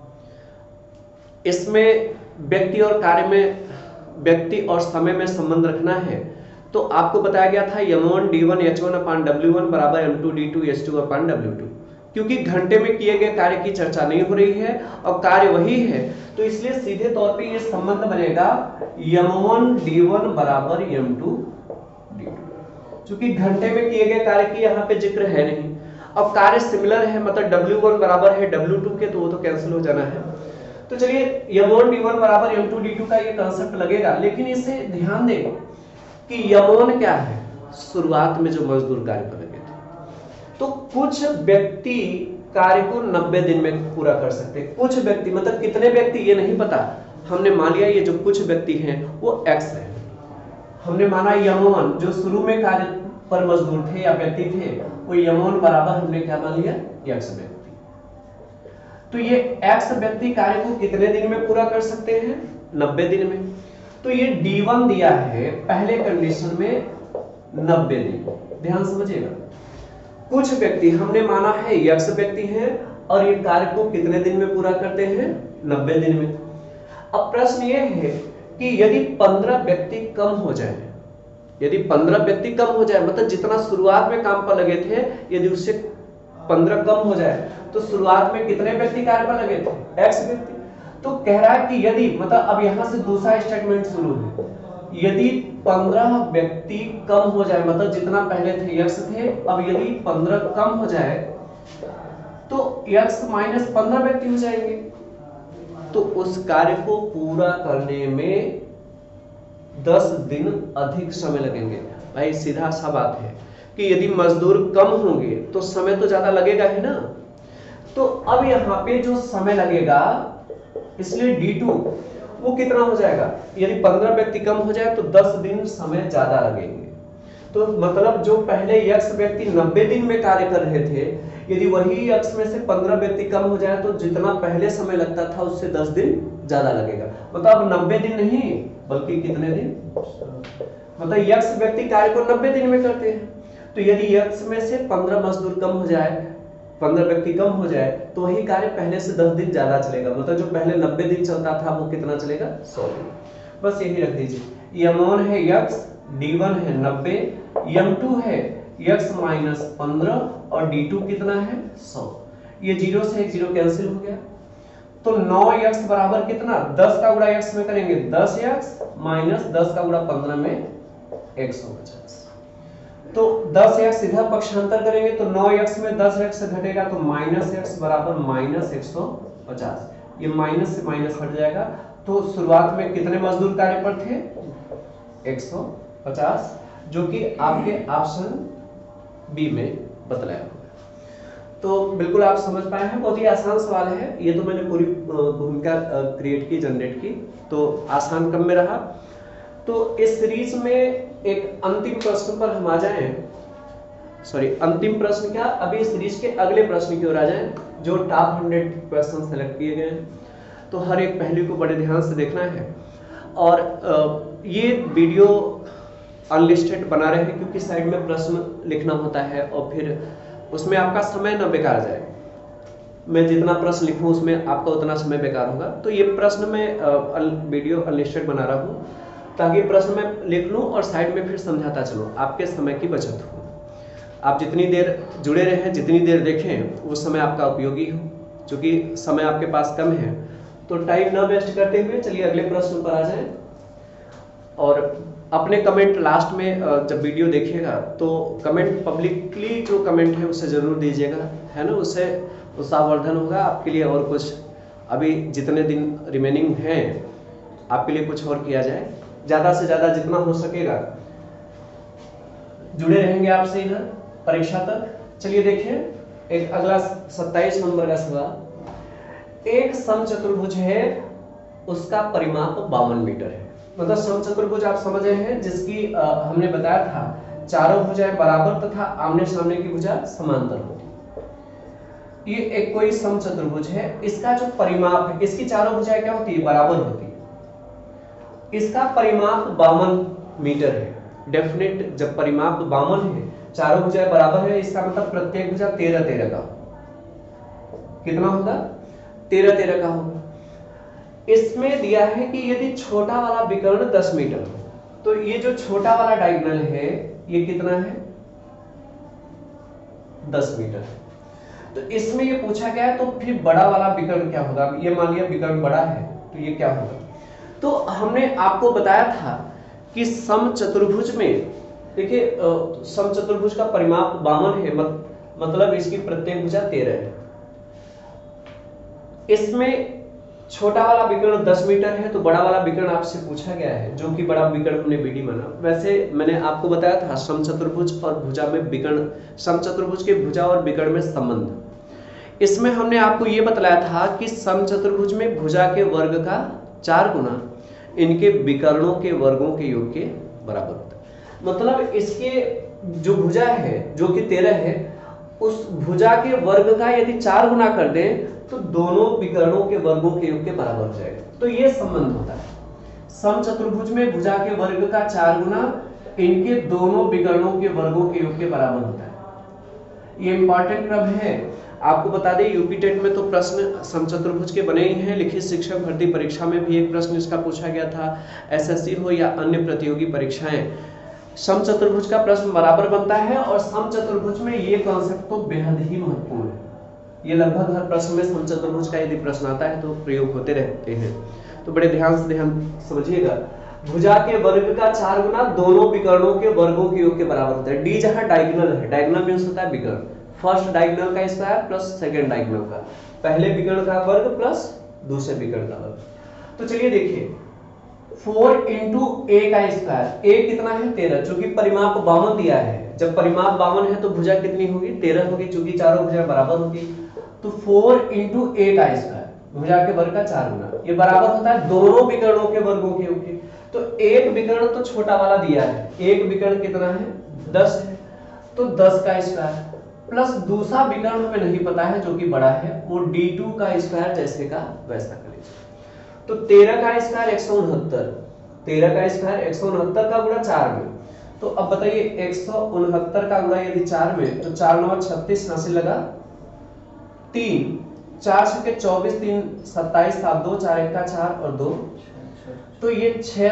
इसमें व्यक्ति और कार्य में, व्यक्ति और समय में संबंध रखना है। तो आपको बताया गया था m1 d1 h1/w1 बराबर m2 d2 h2/w2, क्योंकि घंटे में किए गए कार्य की चर्चा नहीं हो रही है और कार्य वही है, तो इसलिए सीधे तौर पे ये संबंध बनेगा m1 d1 बराबर m2 d2, क्योंकि घंटे में किए गए कार्य की यहाँ पे जिक्र है नहीं। अब कार्य सिमिलर है, मतलब w1 बराबर है w2 के, तो वो तो कैंसिल हो जाना है। तो चलिए m1 d1 बराबर m2 d2 का ये कांसेप्ट लगेगा, लेकिन इसे ध्यान दें कि m1 क्या है, शुरुआत में जो मजदूर कार्य पर लगे थे। तो कुछ व्यक्ति कार्य को 90 दिन में पूरा कर सकते हैं। कुछ व्यक्ति मतलब कितने व्यक्ति ये नहीं पता, हमने मान लिया ये जो कुछ व्यक्ति हैं वो x है, हमने माना m1 जो शुरू में कार्य पर मजदूर थे या व्यक्ति थे, वो m1 बराबर हमने क्या मान लिया, x व्यक्ति। तो ये x व्यक्ति कार्य को कितने दिन में पूरा कर सकते हैं, 90 दिन में। तो ये d1 दिया है पहले कंडीशन में 90 दिन, ध्यान समझिएगा। कुछ व्यक्ति हमने माना है x व्यक्ति हैं और ये कार्य को कितने दिन में पूरा करते हैं, 90 दिन में। अब प्रश्न ये है कि यदि 15 व्यक्ति कम हो जाए, यदि 15 व्यक्ति कम हो जाए, मतलब जितना शुरुआत में काम पर लगे थे यदि उससे 15 कम हो जाए, तो शुरुआत में कितने व्यक्ति कार्य पर लगे थे, x व्यक्ति। तो कह रहा है कि यदि, मतलब अब यहां से दूसरा स्टेटमेंट शुरू है, यदि 15 व्यक्ति कम हो जाए, मतलब जितना पहले थे x थे, अब यदि 15 कम हो जाए तो x माइनस 15 व्यक्ति हो जाएंगे। तो उस कार्य को पूरा करने में 10 दिन अधिक समय लगेंगे। भाई सीधा सा बात है कि यदि मजदूर कम होंगे तो समय तो ज्यादा लगेगा ही ना। तो अब यहाँ पे जो समय लगेगा, इसलिए D2 वो कितना हो जाएगा, यदि 15 व्यक्ति कम हो जाए तो 10 दिन समय ज्यादा लगेंगे। तो मतलब जो पहले x व्यक्ति 90 दिन में कार्य कर रहे थे, यदि वही x में से 15 व्यक्ति कम हो जाए तो जितना पहले समय लगता था उससे 10 दिन ज्यादा लगेगा। मतलब 90 दिन नहीं बल्कि कितने दिन, मतलब x व्यक्ति कार्य को 90 दिन में करते हैं। तो यदि x में से 15 मजदूर कम हो जाए, 15 व्यक्ति कम हो जाए, तो वही कार्य पहले से 10 दिन ज्यादा चलेगा। मतलब जो पहले 90 दिन चलता था वो कितना चलेगा, 100 दिन। बस यही रख दीजिए। m1 है x, d1 है 90, m2 है x माइनस 15 और d2 कितना है, 100। ये 0 से 1 0 कैंसिल हो गया। तो 9x बराबर कितना, 10 का गुणा x में करेंगे 10x माइनस 10 का गुणा 15 में 150। तो 10x इधर पक्षांतर करेंगे तो 9x में 10x घटेगा तो माइनस x बराबर माइनस 150। ये माइनस से माइनस हट जाएगा। तो शुरुआत में कितने मजदूर कार्य पर थे, 150, जो कि आपके ऑप्शन बी में बतलाया हुआ है। तो बिल्कुल आप समझ पाए हैं, बहुत ही आसान सवाल है। ये तो मैंने पूरी भूमिका क्रिएट की, जनरेट की, तो आसान कम में रहा। तो इस सीरीज में एक अंतिम प्रश्न पर हम आ जाएं, सॉरी अंतिम प्रश्न क्या, अभी इस सीरीज के अगले प्रश्न की ओर आ जाएं, जो टॉप 100 क्वेश्चन सेलेक्ट किए गए हैं। तो हर एक पहलू को बड़े ध्यान से देखना है। और ये वीडियो अनलिस्टेड बना रहे हैं क्योंकि साइड में प्रश्न लिखना होता है और फिर उसमें आपका समय न बेकार जाए। मैं जितना प्रश्न लिखूं उसमें आपका उतना समय बेकार होगा। तो ये प्रश्न मैं वीडियो अनलिस्टेड बना रहा हूँ ताकि प्रश्न में लिख लूँ और साइड में फिर समझाता चलूँ, आपके समय की बचत हो। आप जितनी देर जुड़े रहें, जितनी देर देखें, वो समय आपका उपयोगी हो। क्योंकि समय आपके पास कम है तो टाइम ना वेस्ट करते हुए चलिए अगले प्रश्न पर आ जाएं। और अपने कमेंट लास्ट में जब वीडियो देखिएगा तो कमेंट पब्लिकली जो कमेंट है उसे जरूर दीजिएगा, है ना, उससे उत्साहवर्धन होगा आपके लिए। और कुछ अभी जितने दिन रिमेनिंग हैं आपके लिए कुछ और किया जाए, ज़्यादा से ज़्यादा जितना हो सकेगा जुड़े रहेंगे आपसे इधर परीक्षा तक। चलिए देखें एक अगला 27 नंबर का सवाल। एक समचतुर्भुज है, उसका परिमाप 52 मीटर है। मतलब समचतुर्भुज आप समझ रहे हैं जिसकी हमने बताया था चारों भुजाएं बराबर तथा आमने सामने की भुजा समांतर होती। ये एक कोई समचतुर्भुज है, इसका जो परिमाप है, इसकी चारों भुजाएं क्या होती है, बराबर होती है। इसका परिमाप 52 मीटर है। डेफिनेट जब परिमाप 52 है, चारों भुजाएं बराबर है, इसका मतलब प्रत्येक भुजा 13-13 का कितना होगा, 13-13 का होगा। इसमें दिया है कि यदि छोटा वाला विकर्ण 10 मीटर हो, तो ये जो छोटा वाला डायगोनल है ये कितना है, 10 मीटर है। तो इसमें ये पूछा गया है, तो फिर बड़ा वाला विकर्ण क्या होगा। ये मान लिया विकर्ण बड़ा है तो ये क्या होगा। तो हमने आपको बताया था कि समचतुर्भुज में देखिए समचतुर्भुज का परिमाप 52 है, मतलब इसकी प्रत्येक भुजा 13 है। इसमें छोटा वाला विकर्ण 10 मीटर है, तो बड़ा वाला विकर्ण आपसे पूछा गया है, जो कि बड़ा विकर्ण हमने बीडी माना। वैसे मैंने आपको बताया था समचतुर्भुज और भुजा में विकर्ण, समचतुर्भुज के भुजा और विकर्ण में संबंध। इसमें हमने आपको ये बतलाया था कि समचतुर्भुज में भुजा के वर्ग का 4 गुना इनके विकर्णों के वर्गों के योग के बराबर होता है। मतलब इसके जो भुजा है जो कि 13 है, उस भुजा के वर्ग का यदि 4 गुना कर दें तो दोनों विकर्णों के वर्गों के योग के बराबर हो जाएगा। तो ये संबंध होता है, समचतुर्भुज में भुजा के वर्ग का 4 गुना इनके दोनों विकर्णों के वर्गों के योग के बराबर होता है। ये इंपॉर्टेंट क्रम है। आपको बता दें यूपीटेट में तो प्रश्न समचतुर्भुज के बने ही हैं। लिखित शिक्षक भर्ती परीक्षा में भी एक प्रश्न इसका पूछा गया था। एसएससी हो या अन्य प्रतियोगी परीक्षाएं, समचतुर्भुज का प्रश्न बराबर बनता है। और समचतुर्भुज में ये कॉन्सेप्ट तो बेहद ही महत्वपूर्ण है। ये लगभग हर प्रश्न में समचतुर्भुज का यदि प्रश्न आता है तो प्रयोग होते रहते हैं। तो बड़े ध्यान से समझिएगा, भुजा के वर्ग का 4 गुना दोनों विकर्णों के वर्गों के योग के बराबर होता है। डी जहां डायगोनल है, डायगोनल मींस होता है विकर्ण, फर्स्ट डायगोनल का स्क्वायर प्लस सेकंड डायगोनल का, पहले विकर्ण का वर्ग प्लस दूसरे विकर्ण का वर्ग। तो चलिए देखिए 4 into a का स्क्वायर, a कितना है 13, चूंकि परिमाप 52 दिया है। जब परिमाप 52 है तो भुजा कितनी होगी, 13 होगी, चूंकि चारों भुजाएं बराबर होगी। तो 4 into a का स्क्वायर, भुजा के वर्ग का 4 गुना, ये बराबर होता है दोनों विकर्णों के वर्गों के योग के। तो एक विकर्ण तो छोटा वाला दिया है, एक विकर्ण कितना है 10 है, तो 10 का स्क्वायर प्लस दूसरा विकर्ण हमें नहीं पता है जो कि बड़ा है, वो d2 का स्क्वायर जैसे का वैसा कर लीजिए। तो 13 का स्क्वायर 169, 13 का स्क्वायर 169 का गुणा 4 में। तो अब बताइए 169 का गुणा यदि 4 में, तो 4 9 36 हासिल लगा 3, 4 छके 24, 3 27, 7 2 4 1 का 4 और 2, तो ये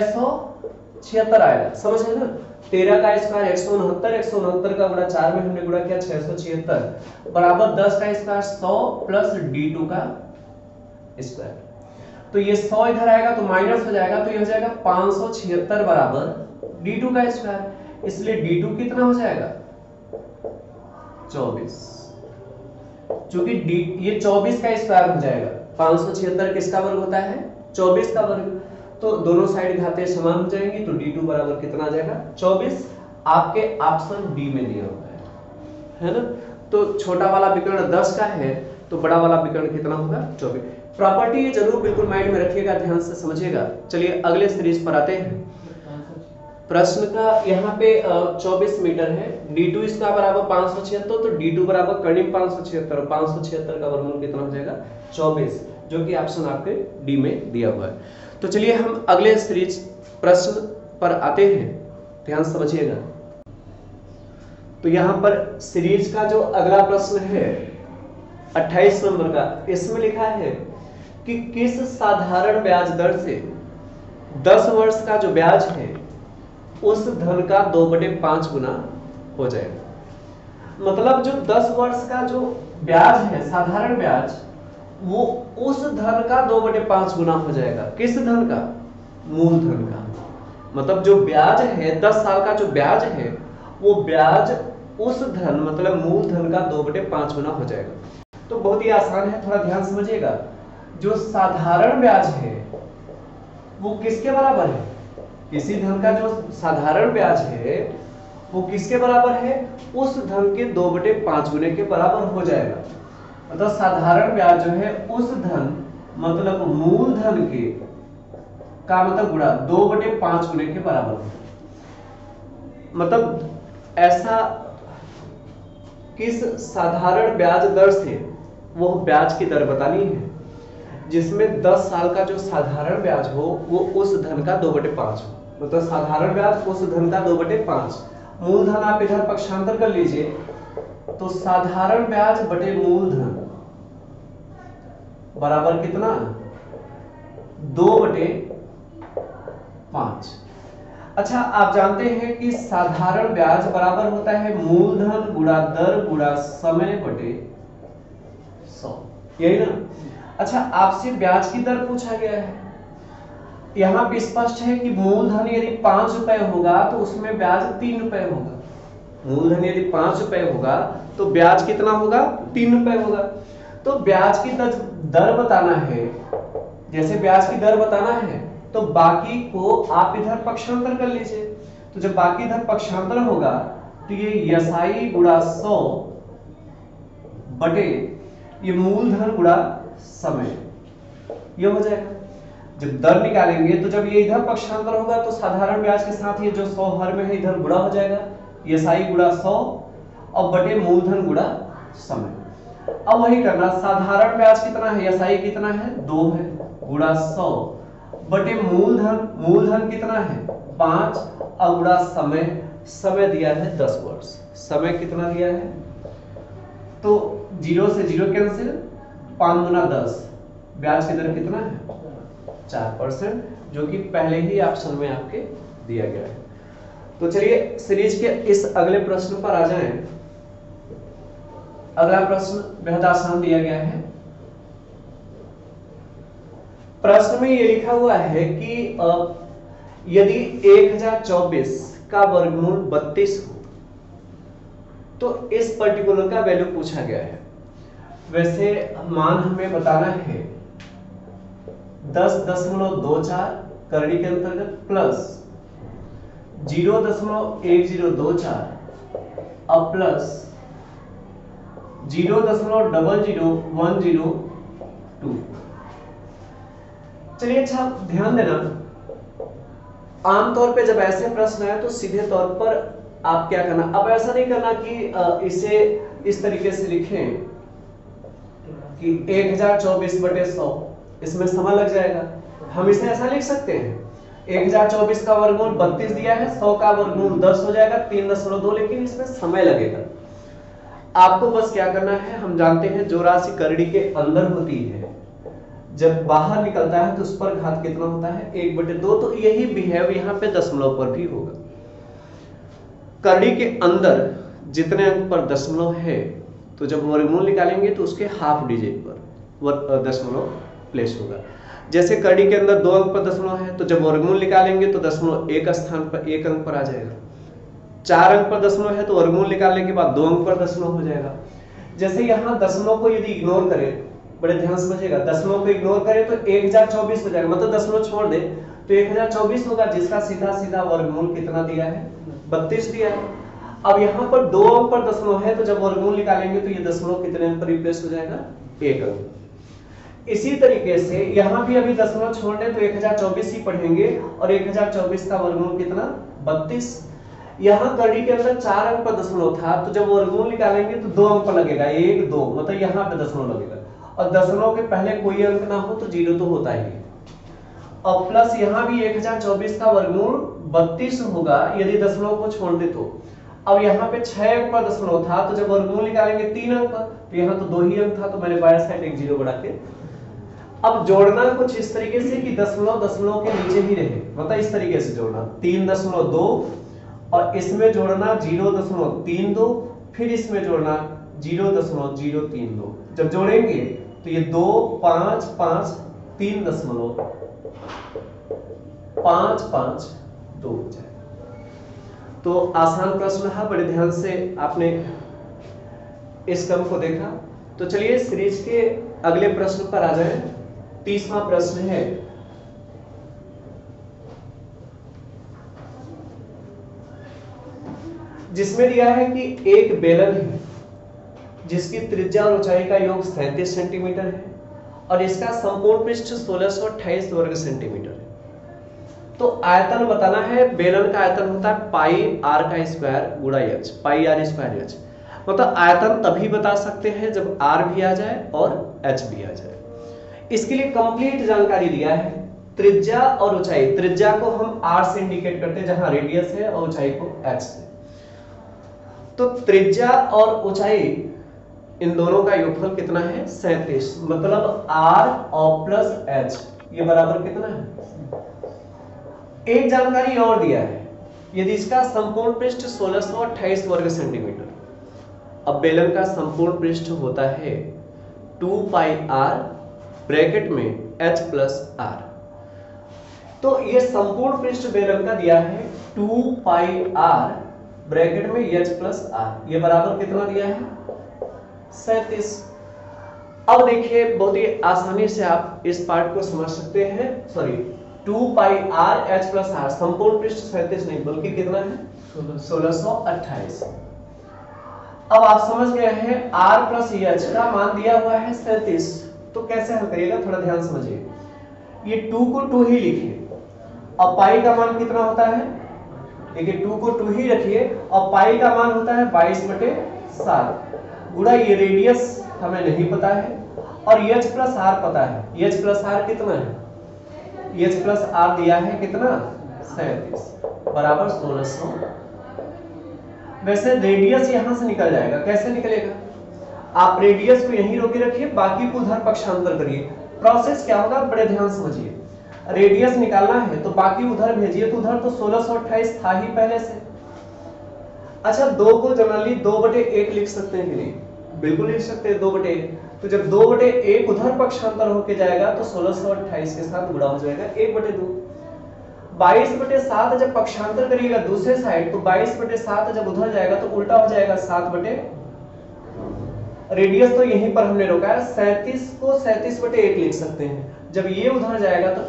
676 आएगा। समझ रहे ना, 13 का स्क्वायर 169, 169 का गुणा 4 में हमने गुणा किया 676 बराबर 10 का स्क्वायर 100 प्लस d2 का स्क्वायर। तो ये 100 इधर आएगा तो माइनस हो जाएगा, तो ये हो जाएगा 576 बराबर d2 का स्क्वायर। इसलिए d2 कितना हो जाएगा 24, क्योंकि ये 24 का स्क्वायर हो जाएगा। 576 किसका वर्ग होता है 24 का वर्ग। तो दोनों साइड घातें समान हो जाएंगी, तो d2 बराबर कितना आ जाएगा 24। आपके ऑप्शन डी में दिया हुआ है ना। तो छोटा वाला विकर्ण 10 का है तो बड़ा वाला विकर्ण कितना होगा 24। प्रॉपर्टी ये जरूर बिल्कुल माइंड में रखिएगा, ध्यान से समझिएगा। चलिए अगले सीरीज पर आते हैं। प्रश्न का यहाँ पे 24 मीटर है, d2 इसका बराबर 576, तो d2 बराबर कर्णिम 576 और 576 का वर्गमूल कितना हो जाएगा 24, जो कि ऑप्शन आपके डी में दिया हुआ है। तो चलिए हम अगले सीरीज प्रश्न पर आते हैं, ध्यान समझिएगा। तो यहाँ पर सीरीज का जो अगला प्रश्न है 28 नंबर का, इसमें लिखा है कि किस साधारण ब्याज दर से 10 वर्ष का जो ब्याज है उस धन का 2/5 गुना हो जाएगा। मतलब जो 10 वर्ष का जो ब्याज है साधारण ब्याज, वो उस धन का 2/5 गुना हो जाएगा। किस धन का मूल धन का। मतलब जो ब्याज है 10 साल का जो ब्याज है वो ब्याज उस धन मतलब मूल धन का 2/5 गुना हो जाएगा। तो बहुत ही आसान है, थोड़ा ध्यान समझिएगा। जो साधारण ब्याज है वो किसके बराबर है, किसी धन का जो साधारण ब्याज है वो किसके बराबर है, उस धन के 2/5 गुने के बराबर हो जाएगा। मतलब साधारण ब्याज जो है उस धन मतलब मूल धन के का मतलब गुणा 2/5 गुने के बराबर है। मतलब ऐसा किस साधारण ब्याज दर से वो ब्याज की दर बतानी है जिसमें 10 साल का जो साधारण ब्याज हो वो उस धन का 2/5 हो। मतलब साधारण ब्याज उस धन का 2/5। मूल धन आप इधर पक्षांतर कर लीजिए, तो साधारण ब्याज बटे मूल धन बराबर कितना 2/5। अच्छा, आप जानते हैं कि साधारण ब्याज बराबर होता है मूलधन गुणा दर गुणा समय बटे 100, यही ना। अच्छा, आपसे ब्याज की दर पूछा गया है। यहाँ पे स्पष्ट है कि मूलधन यदि 5 रुपए होगा तो उसमें ब्याज 3 रुपए होगा। मूलधन यदि 5 रुपए होगा तो ब्याज कितना होगा 3 रुपए होगा। तो ब्याज की दर बताना है, जैसे ब्याज की दर बताना है तो बाकी को आप इधर पक्षांतर कर लीजिए। तो जब बाकी इधर पक्षांतर होगा तो ये यसाई गुणा 100 बटे ये मूलधन गुणा समय, ये हो जाएगा। जब दर निकालेंगे तो जब ये इधर पक्षांतर होगा तो साधारण ब्याज के साथ ये जो 100 हर में है इधर गुणा हो जाएगा, यसाई गुणा 100 और बटे मूलधन गुणा समय। अब वही करना, साधारण ब्याज कितना है, यसाई कितना है 2 है, गुणा 100 बटे मूलधन कितना है 5 और गुणा समय, समय दिया है 10 वर्ष। समय कितना दिया है, तो 0 से 0 कैंसिल, 5 गुना 10, ब्याज की दर कितना है 4%, जो कि पहले ही ऑप्शन में आपके दिया गया है। तो चलिए सीरीज के इस अगले प्रश्न पर आ जाएं। अगला प्रश्न बेहद आसान दिया गया है। प्रश्न में ये लिखा हुआ है कि यदि 1024 का वर्गमूल 32 हो तो इस पर्टिकुलर का वैल्यू पूछा गया है। वैसे मान हमें बताना है 10.24 करड़ी के अंतर्गत प्लस 0.1024 और प्लस 0.00102। चलिए, अच्छा ध्यान देना, आमतौर पे जब ऐसे प्रश्न आए तो सीधे तौर पर आप क्या करना, अब ऐसा नहीं करना कि इसे इस तरीके से लिखें कि 1024 बटे 100, इसमें समय लग जाएगा। हम इसे ऐसा लिख सकते हैं 1024 का वर्गमूल 32 दिया है, 100 का वर्गमूल 10 हो जाएगा 3.2, लेकिन इसमें समय लगेगा। आपको बस क्या करना है, हम जानते हैं जो राशि करड़ी के अंदर होती है जब बाहर निकलता है तो उस पर घात कितना होता है 1/2, तो यही बिहेव यहाँ पे दशमलव पर भी होगा। करड़ी के अंदर जितने अंक पर दशमलव है तो जब वर्गमूल निकालेंगे तो उसके हाफ डिजिट पर दशमलव प्लेस होगा। जैसे कड़ी के अंदर 2 अंक पर दशमलव है, तो जब वर्गमूल निकालेंगे तो दशमलव एक स्थान पर 1 अंक पर आ जाएगा। 4 अंक पर दशमलव है तो वर्गमूल निकालने के बाद 2 अंक पर दशमलव हो जाएगा। जैसे यहाँ दशमलव को यदि इग्नोर करें, बड़े ध्यान से समझिएगा, दशमलव को इग्नोर करें तो 1024 हो जाएगा, मतलब दशमलव छोड़ दे तो 1024 होगा, जिसका सीधा सीधा वर्गमूल कितना दिया है, 32 दिया है। अब यहाँ पर 2 अंक पर दशमलव है, तो जब वर्गमूल निकालेंगे तो ये दशमलव कितने अंक पर रिप्लेस हो जाएगा, 1 अंक। इसी तरीके से यहाँ भी अभी दशमलव छोड़ दें तो 1024 ही पढ़ेंगे, और 1024 का वर्गमूल कितना, 32। यहाँ कड़ी के अंदर 4 अंक पर दशमलव था, तो जब वर्गमूल निकालेंगे तो 2 अंक पर लगेगा, 1 2, मतलब यहाँ पे दशमलव लगेगा, और दशमलव के पहले कोई अंक ना हो तो 0 तो होता ही है। और प्लस यहाँ भी 1024 का वर्गमूल 32 होगा यदि दशमलव को छोड़ दे तो। अब यहाँ पे 6 अंक पर दशमलव था, तो जब वर्गमूल निकालेंगे 3 अंक, तो यहाँ तो 2 ही अंक था, तो मैंने बाया साइड एक 0 बढ़ा के। अब जोड़ना कुछ इस तरीके से कि दशमलव दशमलव के नीचे ही रहे, मतलब इस तरीके से जोड़ना 3.2, और इसमें जोड़ना 0.32, फिर इसमें जोड़ना 0.032। जब जोड़ेंगे तो ये 2 5 5 3.552 हो जाएगा। तो आसान प्रश्न है, बड़े ध्यान से आपने इस क्रम को देखा। तो चलिए सीरीज के अगले प्रश्न पर आ जाएं। 30वां प्रश्न है, जिसमें दिया है कि एक बेलन है जिसकी त्रिज्या और ऊंचाई का योग 37 सेंटीमीटर है और इसका संपूर्ण पृष्ठ 1628 वर्ग सेंटीमीटर है। तो आयतन बताना है। बेलन का आयतन होता है पाई आर का स्क्वायर गुणा H, pi R square H. मतलब आयतन तभी बता सकते हैं जब आर भी आ जाए और एच भी आ जाए। इसके लिए कंप्लीट जानकारी दिया है। त्रिज्या और ऊंचाई, त्रिज्या को हम आर से इंडिकेट करते हैं जहां रेडियस है, और ऊंचाई को एच से। तो त्रिज्या और ऊंचाई इन दोनों का योगफल कितना है, 37। मतलब आर और प्लस एच ये बराबर कितना है। एक जानकारी और दिया है, यदि इसका संपूर्ण पृष्ठ 1628 वर्ग सेंटीमीटर, अब बेलन का संपूर्ण पृष्ठ होता है 2 पाई आर ब्रैकेट में h प्लस आर। तो ये संपूर्ण पृष्ठ बेलन का दिया है 2 पाई आर ब्रैकेट में h प्लस आर, ये बराबर कितना दिया है, 37। अब देखिए बहुत ही आसानी से आप इस पार्ट को समझ सकते हैं। Sorry, 2 pi R h plus R, संपूर्ण पृष्ठ 37 नहीं बल्कि कितना है, 1628। अब आप समझ गए हैं r प्लस h का मान दिया हुआ है 37। तो कैसे हल करिएगा, थोड़ा ध्यान समझिए। ये 2 को 2 ही लिखिए, और पाई का मान कितना होता है, देखिए 2 को 2 ही रखिए, और पाई का मान होता है 22/7 गुणा ये रेडियस हमें नहीं पता है, और h प्लस आर पता है। h प्लस आर कितना है, h प्लस आर दिया है कितना, 37 बराबर 1600। वैसे रेडियस यहां से निकल जाएगा, कैसे निकलेगा, आप रेडियस को यहीं रोके रखिए, बाकी को उधर पक्षांतर करिए। प्रोसेस क्या होगा, बड़े ध्यान समझिए। रेडियस निकालना है तो बाकी उधर भेजिए, तो उधर तो 1628 था ही पहले से। अच्छा, 2 को जनरली 2/1 लिख सकते हैं कि नहीं, बिल्कुल लिख सकते हैं 2/1। तो जब 2/1 उधर पक्षांतर होके जाएगा तो 1628 के साथ गुणा हो जाएगा 1/2। 22/7 जब पक्षांतर करिएगा दूसरे साइड, तो 22/7 जब उधर जाएगा तो उल्टा हो जाएगा 7/। रेडियस तो यहीं पर हमने रोका है, 37 को 37/1 लिख सकते हैं। जब ये उधर जाएगा तो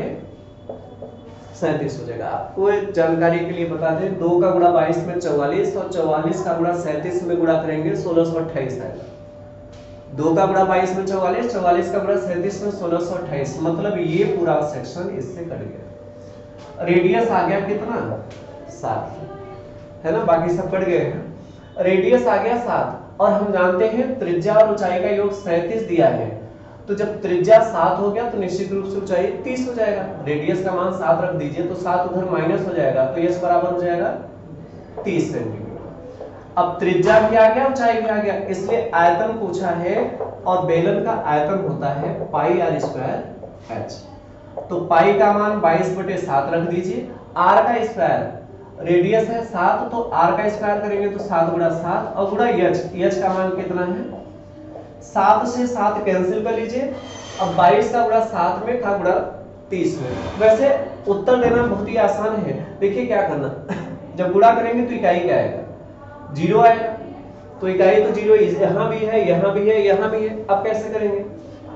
1/37 हो जाएगा। आपको जानकारी के लिए बता दें, 2 का गुणा 22 में 44, और 44 का गुणा 37 में गुणा करेंगे 1628 आएगा। 2 का गुणा 22 में 44, 44 का गुणा 37 में 1628, मतलब ये पूरा सेक्शन इससे कट गया। रेडियस आ गया कितना, 7 है ना, बाकी सब कट गए हैं। रेडियस आ गया 7, और हम जानते हैं त्रिज्या और ऊंचाई का योग 37 दिया है। तो जब त्रिज्या 7 हो गया तो निश्चित रूप से ऊंचाई 30 हो जाएगा। रेडियस का मान 7 रख दीजिए, तो 7 उधर माइनस हो जाएगा, तो यह बराबर हो जाएगा 30 सेंटीमीटर। अब त्रिज्या भी आ गया, ऊंचाई भी आ गया, इसलिए आयतन पूछा है, और बेलन का आयतन होता है पाई आर स्क्वायर एच। तो पाई का मान 22/7 रख दीजिए, आर का स्क्वायर रेडियस है 7, तो r का स्क्वायर करेंगे तो 7 गुणा 7, और गुणा h का मान कितना है, 7 से 7 कैंसिल कर लीजिए, अब 22 का गुणा 7 में का गुणा 30 में। वैसे उत्तर देना बहुत ही आसान है। देखिए क्या करना, जब गुणा करेंगे तो इकाई क्या आएगा, 0 आएगा। तो इकाई तो 0 यहाँ भी है, यहाँ भी है, यहाँ भी है। अब कैसे करेंगे,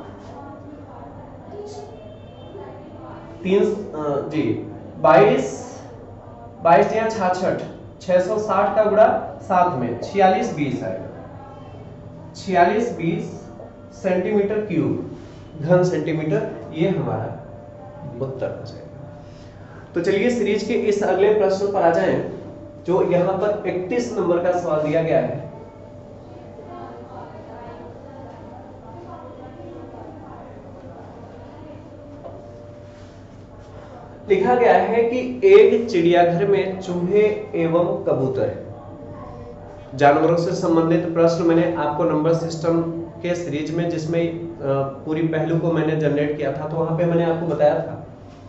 3 जी 22 या 66, 660 का गुणा 7 में 46 20 आएगा। 46 20 सेंटीमीटर क्यूब घन सेंटीमीटर, ये हमारा उत्तर हो जाएगा। तो चलिए सीरीज के इस अगले प्रश्न पर आ जाएं, जो यहां पर 31 नंबर का सवाल दिया गया है। लिखा गया है कि एक चिड़ियाघर में चूहे एवं कबूतर है। जानवरों से संबंधित प्रश्न मैंने आपको नंबर सिस्टम के सीरीज में, जिसमें पूरी पहलू को मैंने जनरेट किया था, तो वहां पे मैंने आपको बताया था।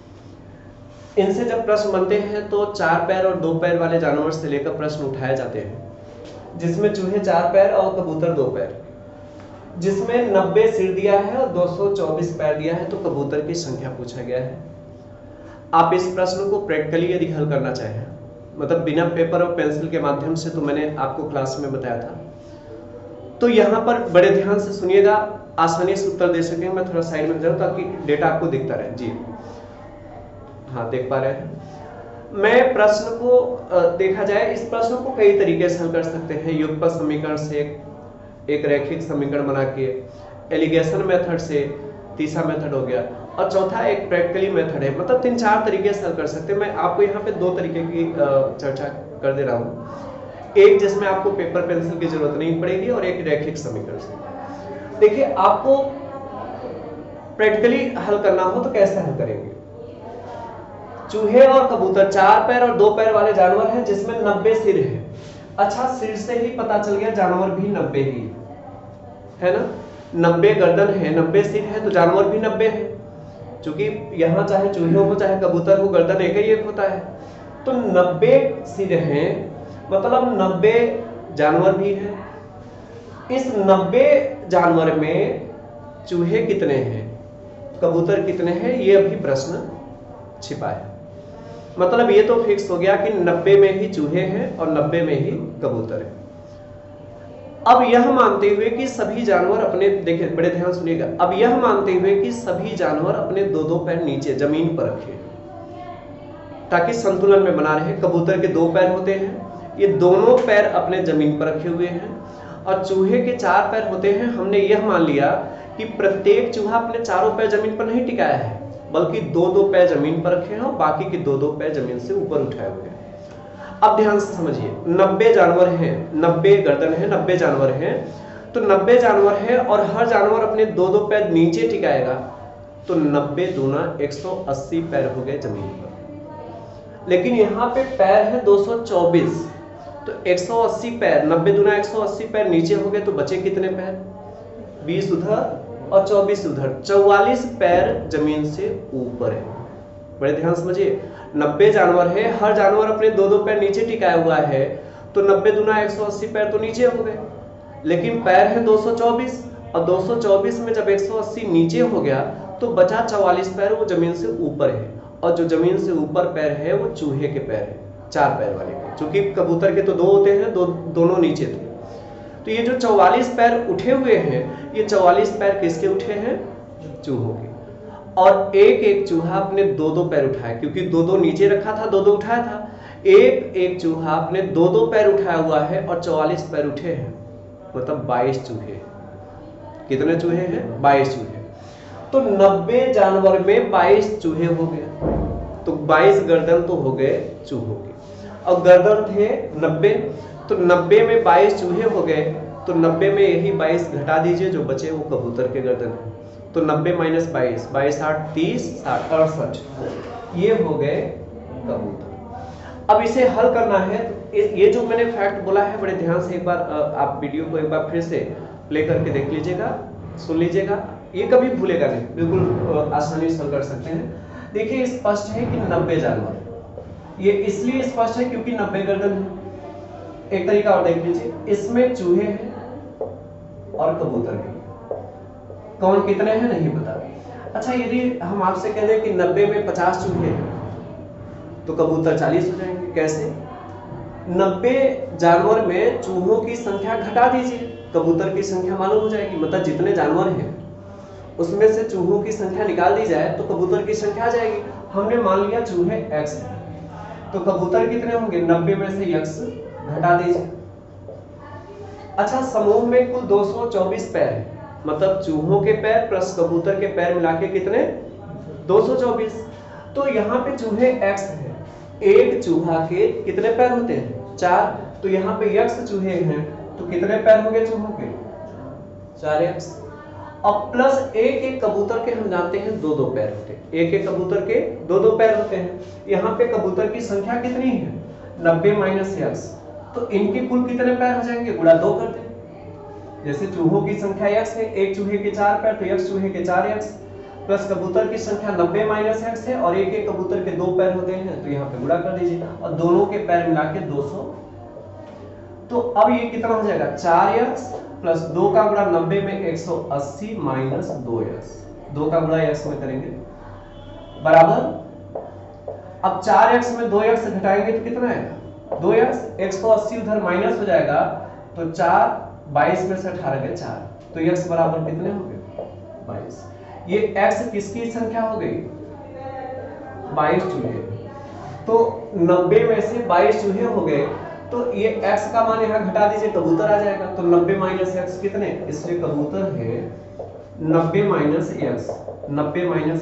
इनसे जब प्रश्न बनते हैं तो 4 पैर और 2 पैर वाले जानवर से लेकर प्रश्न उठाए जाते हैं, जिसमें चूहे 4 पैर और कबूतर 2 पैर, जिसमें 90 सिर दिया है और 224 पैर दिया है, तो कबूतर की संख्या पूछा गया है। आप इस प्रश्न को प्रैक्टिकली यदि हल करना चाहें, मतलब बिना पेपर और पेंसिल के माध्यम से, तो मैंने आपको क्लास में बताया था। तो यहाँ पर बड़े ध्यान से सुनिएगा, आसानी से उत्तर दे सकें। मैं थोड़ा साइड में जाऊँ ताकि डेटा आपको दिखता रहे। जी हाँ, देख पा रहे हैं। मैं प्रश्न को देखा जाए, इस प्रश्न को कई तरीके से हल कर सकते हैं। युगपत समीकरण से, एक रैखिक समीकरण बना के, एलिगेशन मेथड से, तीसरा मेथड हो गया, और चौथा एक प्रैक्टिकली मेथड है। मतलब 3-4 तरीके से हल कर सकते हैं। मैं आपको यहाँ पे 2 तरीके की चर्चा कर दे रहा हूँ। एक जिसमें आपको पेपर पेंसिल की जरूरत नहीं पड़ेगी, और एक रैखिक समीकरण से। देखिए, आपको प्रैक्टिकली हल करना हो तो कैसे हल करेंगे। चूहे और कबूतर 4 पैर और 2 पैर वाले जानवर हैं, जिसमें 90 सिर है। अच्छा, सिर से ही पता चल गया जानवर भी 90 ही है ना। 90 गर्दन है, 90 सिर है, तो जानवर भी 90 है। क्योंकि यहाँ चाहे चूहे हो चाहे कबूतर हो, गर्दन एक ही एक होता है। तो 90 सिर हैं, मतलब 90 जानवर भी हैं। इस 90 जानवर में चूहे कितने हैं, कबूतर कितने हैं, ये अभी प्रश्न छिपा है। मतलब ये तो फिक्स हो गया कि 90 में ही चूहे हैं और 90 में ही कबूतर है। अब यह मानते हुए कि सभी जानवर अपने, देखिए बड़े ध्यान सुनिएगा, अब यह मानते हुए कि सभी जानवर अपने 2-2 पैर नीचे जमीन पर रखे ताकि संतुलन में बना रहे। कबूतर के 2 पैर होते हैं, ये दोनों पैर अपने जमीन पर रखे हुए हैं, और चूहे के 4 पैर होते हैं। हमने यह मान लिया कि प्रत्येक चूहा अपने चारों पैर जमीन पर नहीं टिकाया है, बल्कि 2-2 पैर जमीन पर रखे हैं और बाकी के 2-2 पैर जमीन से ऊपर उठाए हुए हैं। अब ध्यान से समझिए, 90 जानवर हैं, 90 गर्दन है, 90 जानवर हैं, तो 90 जानवर है और हर जानवर अपने 2-2 पैर नीचे टिकाएगा, तो 90 दूना 180 पैर हो गए जमीन पर। लेकिन यहाँ पे पैर है 224, तो 180 पैर, 90 दूना 180 पैर नीचे हो गए, तो बचे कितने पैर, 20 उधर और 24 उधर, 44 पैर जमीन से ऊपर है। बड़े ध्यान समझिए, 90 जानवर है, हर जानवर अपने 2-2 पैर नीचे टिकाया हुआ है, तो 90 दूना 180 पैर तो नीचे हो गए। लेकिन पैर है 224, और 224 में जब 180 नीचे हो गया तो बचा 44 पैर, वो जमीन से ऊपर है। और जो जमीन से ऊपर पैर है वो चूहे के पैर है, 4 पैर वाले के, क्योंकि कबूतर के तो 2 होते हैं, दोनों नीचे थे। तो ये जो 44 पैर उठे हुए हैं, ये 44 पैर किसके उठे हैं, चूहों के। और एक एक चूहा अपने 2-2 पैर उठाया, क्योंकि 2-2 नीचे रखा था, 2-2 उठाया था। एक एक चूहा अपने 2-2 पैर उठाया हुआ है और 44 पैर उठे हैं, मतलब 22 चूहे। कितने चूहे हैं, 22 चूहे। तो 90 जानवर में 22 चूहे हो गए, तो 22 गर्दन तो हो गए चूहों के, और गर्दन थे 90, तो 90 में 22 चूहे हो गए, तो 90 में यही 22 घटा दीजिए, जो बचे वो कबूतर के गर्दन है। तो 90 - 22, 22 8 30 60 68, ये हो गए कबूतर। अब इसे हल करना है, तो ये जो मैंने फैक्ट बोला है, बड़े ध्यान से एक बार आप वीडियो को एक बार फिर से प्ले करके देख लीजिएगा, सुन लीजिएगा, ये कभी भूलेगा नहीं, बिल्कुल आसानी से हल कर सकते हैं। देखिए स्पष्ट है कि 90 जानवर, ये इसलिए स्पष्ट है क्योंकि 90 गर्दन है। एक तरीका और देख लीजिए, इसमें चूहे हैं और कबूतर भी, कौन कितने हैं नहीं पता, अच्छा यदि हम आपसे कह दें कि 90 में 50 चूहे हैं तो कबूतर 40 हो जाएंगे। कैसे? 90 जानवर में चूहों की संख्या घटा दीजिए, कबूतर की संख्या मालूम हो जाएगी। मतलब जितने जानवर हैं उसमें से चूहों की संख्या निकाल दी जाए तो कबूतर की संख्या आ जाएगी। हमने मान लिया चूहे x है तो कबूतर कितने होंगे? 90 में से x घटा दीजिए। अच्छा समूह में कुल 224 पैर है, मतलब चूहों के पैर प्लस कबूतर के पैर मिला के कितने? 224। तो यहाँ पे चूहे x है, एक चूहा के कितने पैर होते हैं? 4। तो यहाँ पे x चूहे हैं तो कितने पैर होंगे चूहों के? 4x। अब प्लस एक कबूतर के हम जानते हैं 2-2 पैर होते हैं, एक कबूतर के 2-2 पैर होते हैं। यहाँ पे कबूतर की संख्या कितनी है? 90 माइनस x, तो इनके कुल कितने पैर हो जाएंगे? गुणा 2 कर दें। जैसे चूहों की संख्या x है, एक चूहे के 4 पैर तो x चूहे के 4x, प्लस कबूतर की संख्या 90 माइनस x है और एक कबूतर के 2 पैर होते हैं तो यहाँ पे गुणा कर दीजिए और दोनों के पैर मिला के 200। तो अब ये कितना हो जाएगा? 4x प्लस 2 का गुणा 90 में 180 माइनस 2x, 2 का गुणा x में करेंगे बराबर। अब 4x में 2x घटाएंगे तो कितना आएगा? 2x, 180 उधर माइनस हो जाएगा तो 4, 22 में से 18 गए 4, तो x बराबर कितने हो गए? 22। ये x किसकी संख्या हो गई? 22 चूहे। तो 90 में से 22 चूहे हो गए तो ये x का मान यहाँ घटा दीजिए, कबूतर आ जाएगा। तो 90 माइनस x कितने? इसलिए कबूतर है 90 माइनस x, 90 माइनस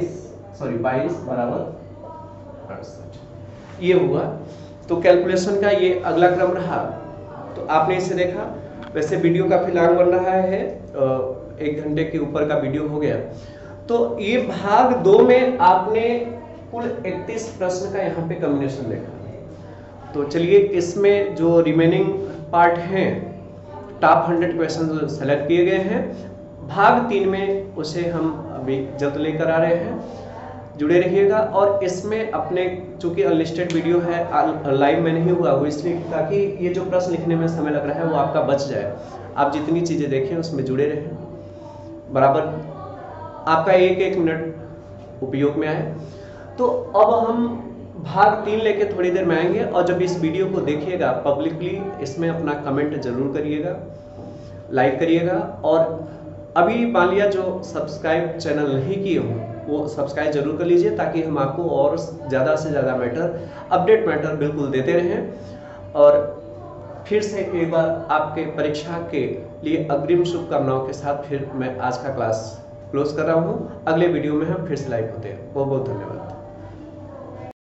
22 बराबर 68। ये हुआ। तो कैलकुलेशन का ये अगला क्रम रहा। तो आपने इसे देखा। वैसे वीडियो काफी लॉन्ग बन रहा है, 1 घंटे के ऊपर का वीडियो हो गया। तो ये भाग 2 में आपने कुल 31 प्रश्न का यहाँ पे कॉम्बिनेशन देखा। तो चलिए इसमें जो रिमेनिंग पार्ट हैं, टॉप 100 क्वेश्चन सेलेक्ट किए गए हैं, भाग 3 में उसे हम अभी जल्द लेकर आ रहे हैं। जुड़े रहिएगा। और इसमें अपने चूंकि अनलिस्टेड वीडियो है, लाइव में नहीं हुआ वो इसलिए ताकि ये जो प्रश्न लिखने में समय लग रहा है वो आपका बच जाए। आप जितनी चीज़ें देखें उसमें जुड़े रहें, बराबर आपका 1-1 मिनट उपयोग में आए। तो अब हम भाग 3 लेके थोड़ी देर में आएंगे और जब इस वीडियो को देखिएगा पब्लिकली इसमें अपना कमेंट जरूर करिएगा, लाइक करिएगा। और अभी मान लिया जो सब्सक्राइब चैनल नहीं किए हों वो सब्सक्राइब जरूर कर लीजिए ताकि हम आपको और ज़्यादा से ज़्यादा मैटर, अपडेट मैटर बिल्कुल देते रहें। और फिर से एक बार आपके परीक्षा के लिए अग्रिम शुभकामनाओं के साथ फिर मैं आज का क्लास क्लोज कर रहा हूँ। अगले वीडियो में हम फिर से लाइव होते हैं। बहुत बहुत धन्यवाद।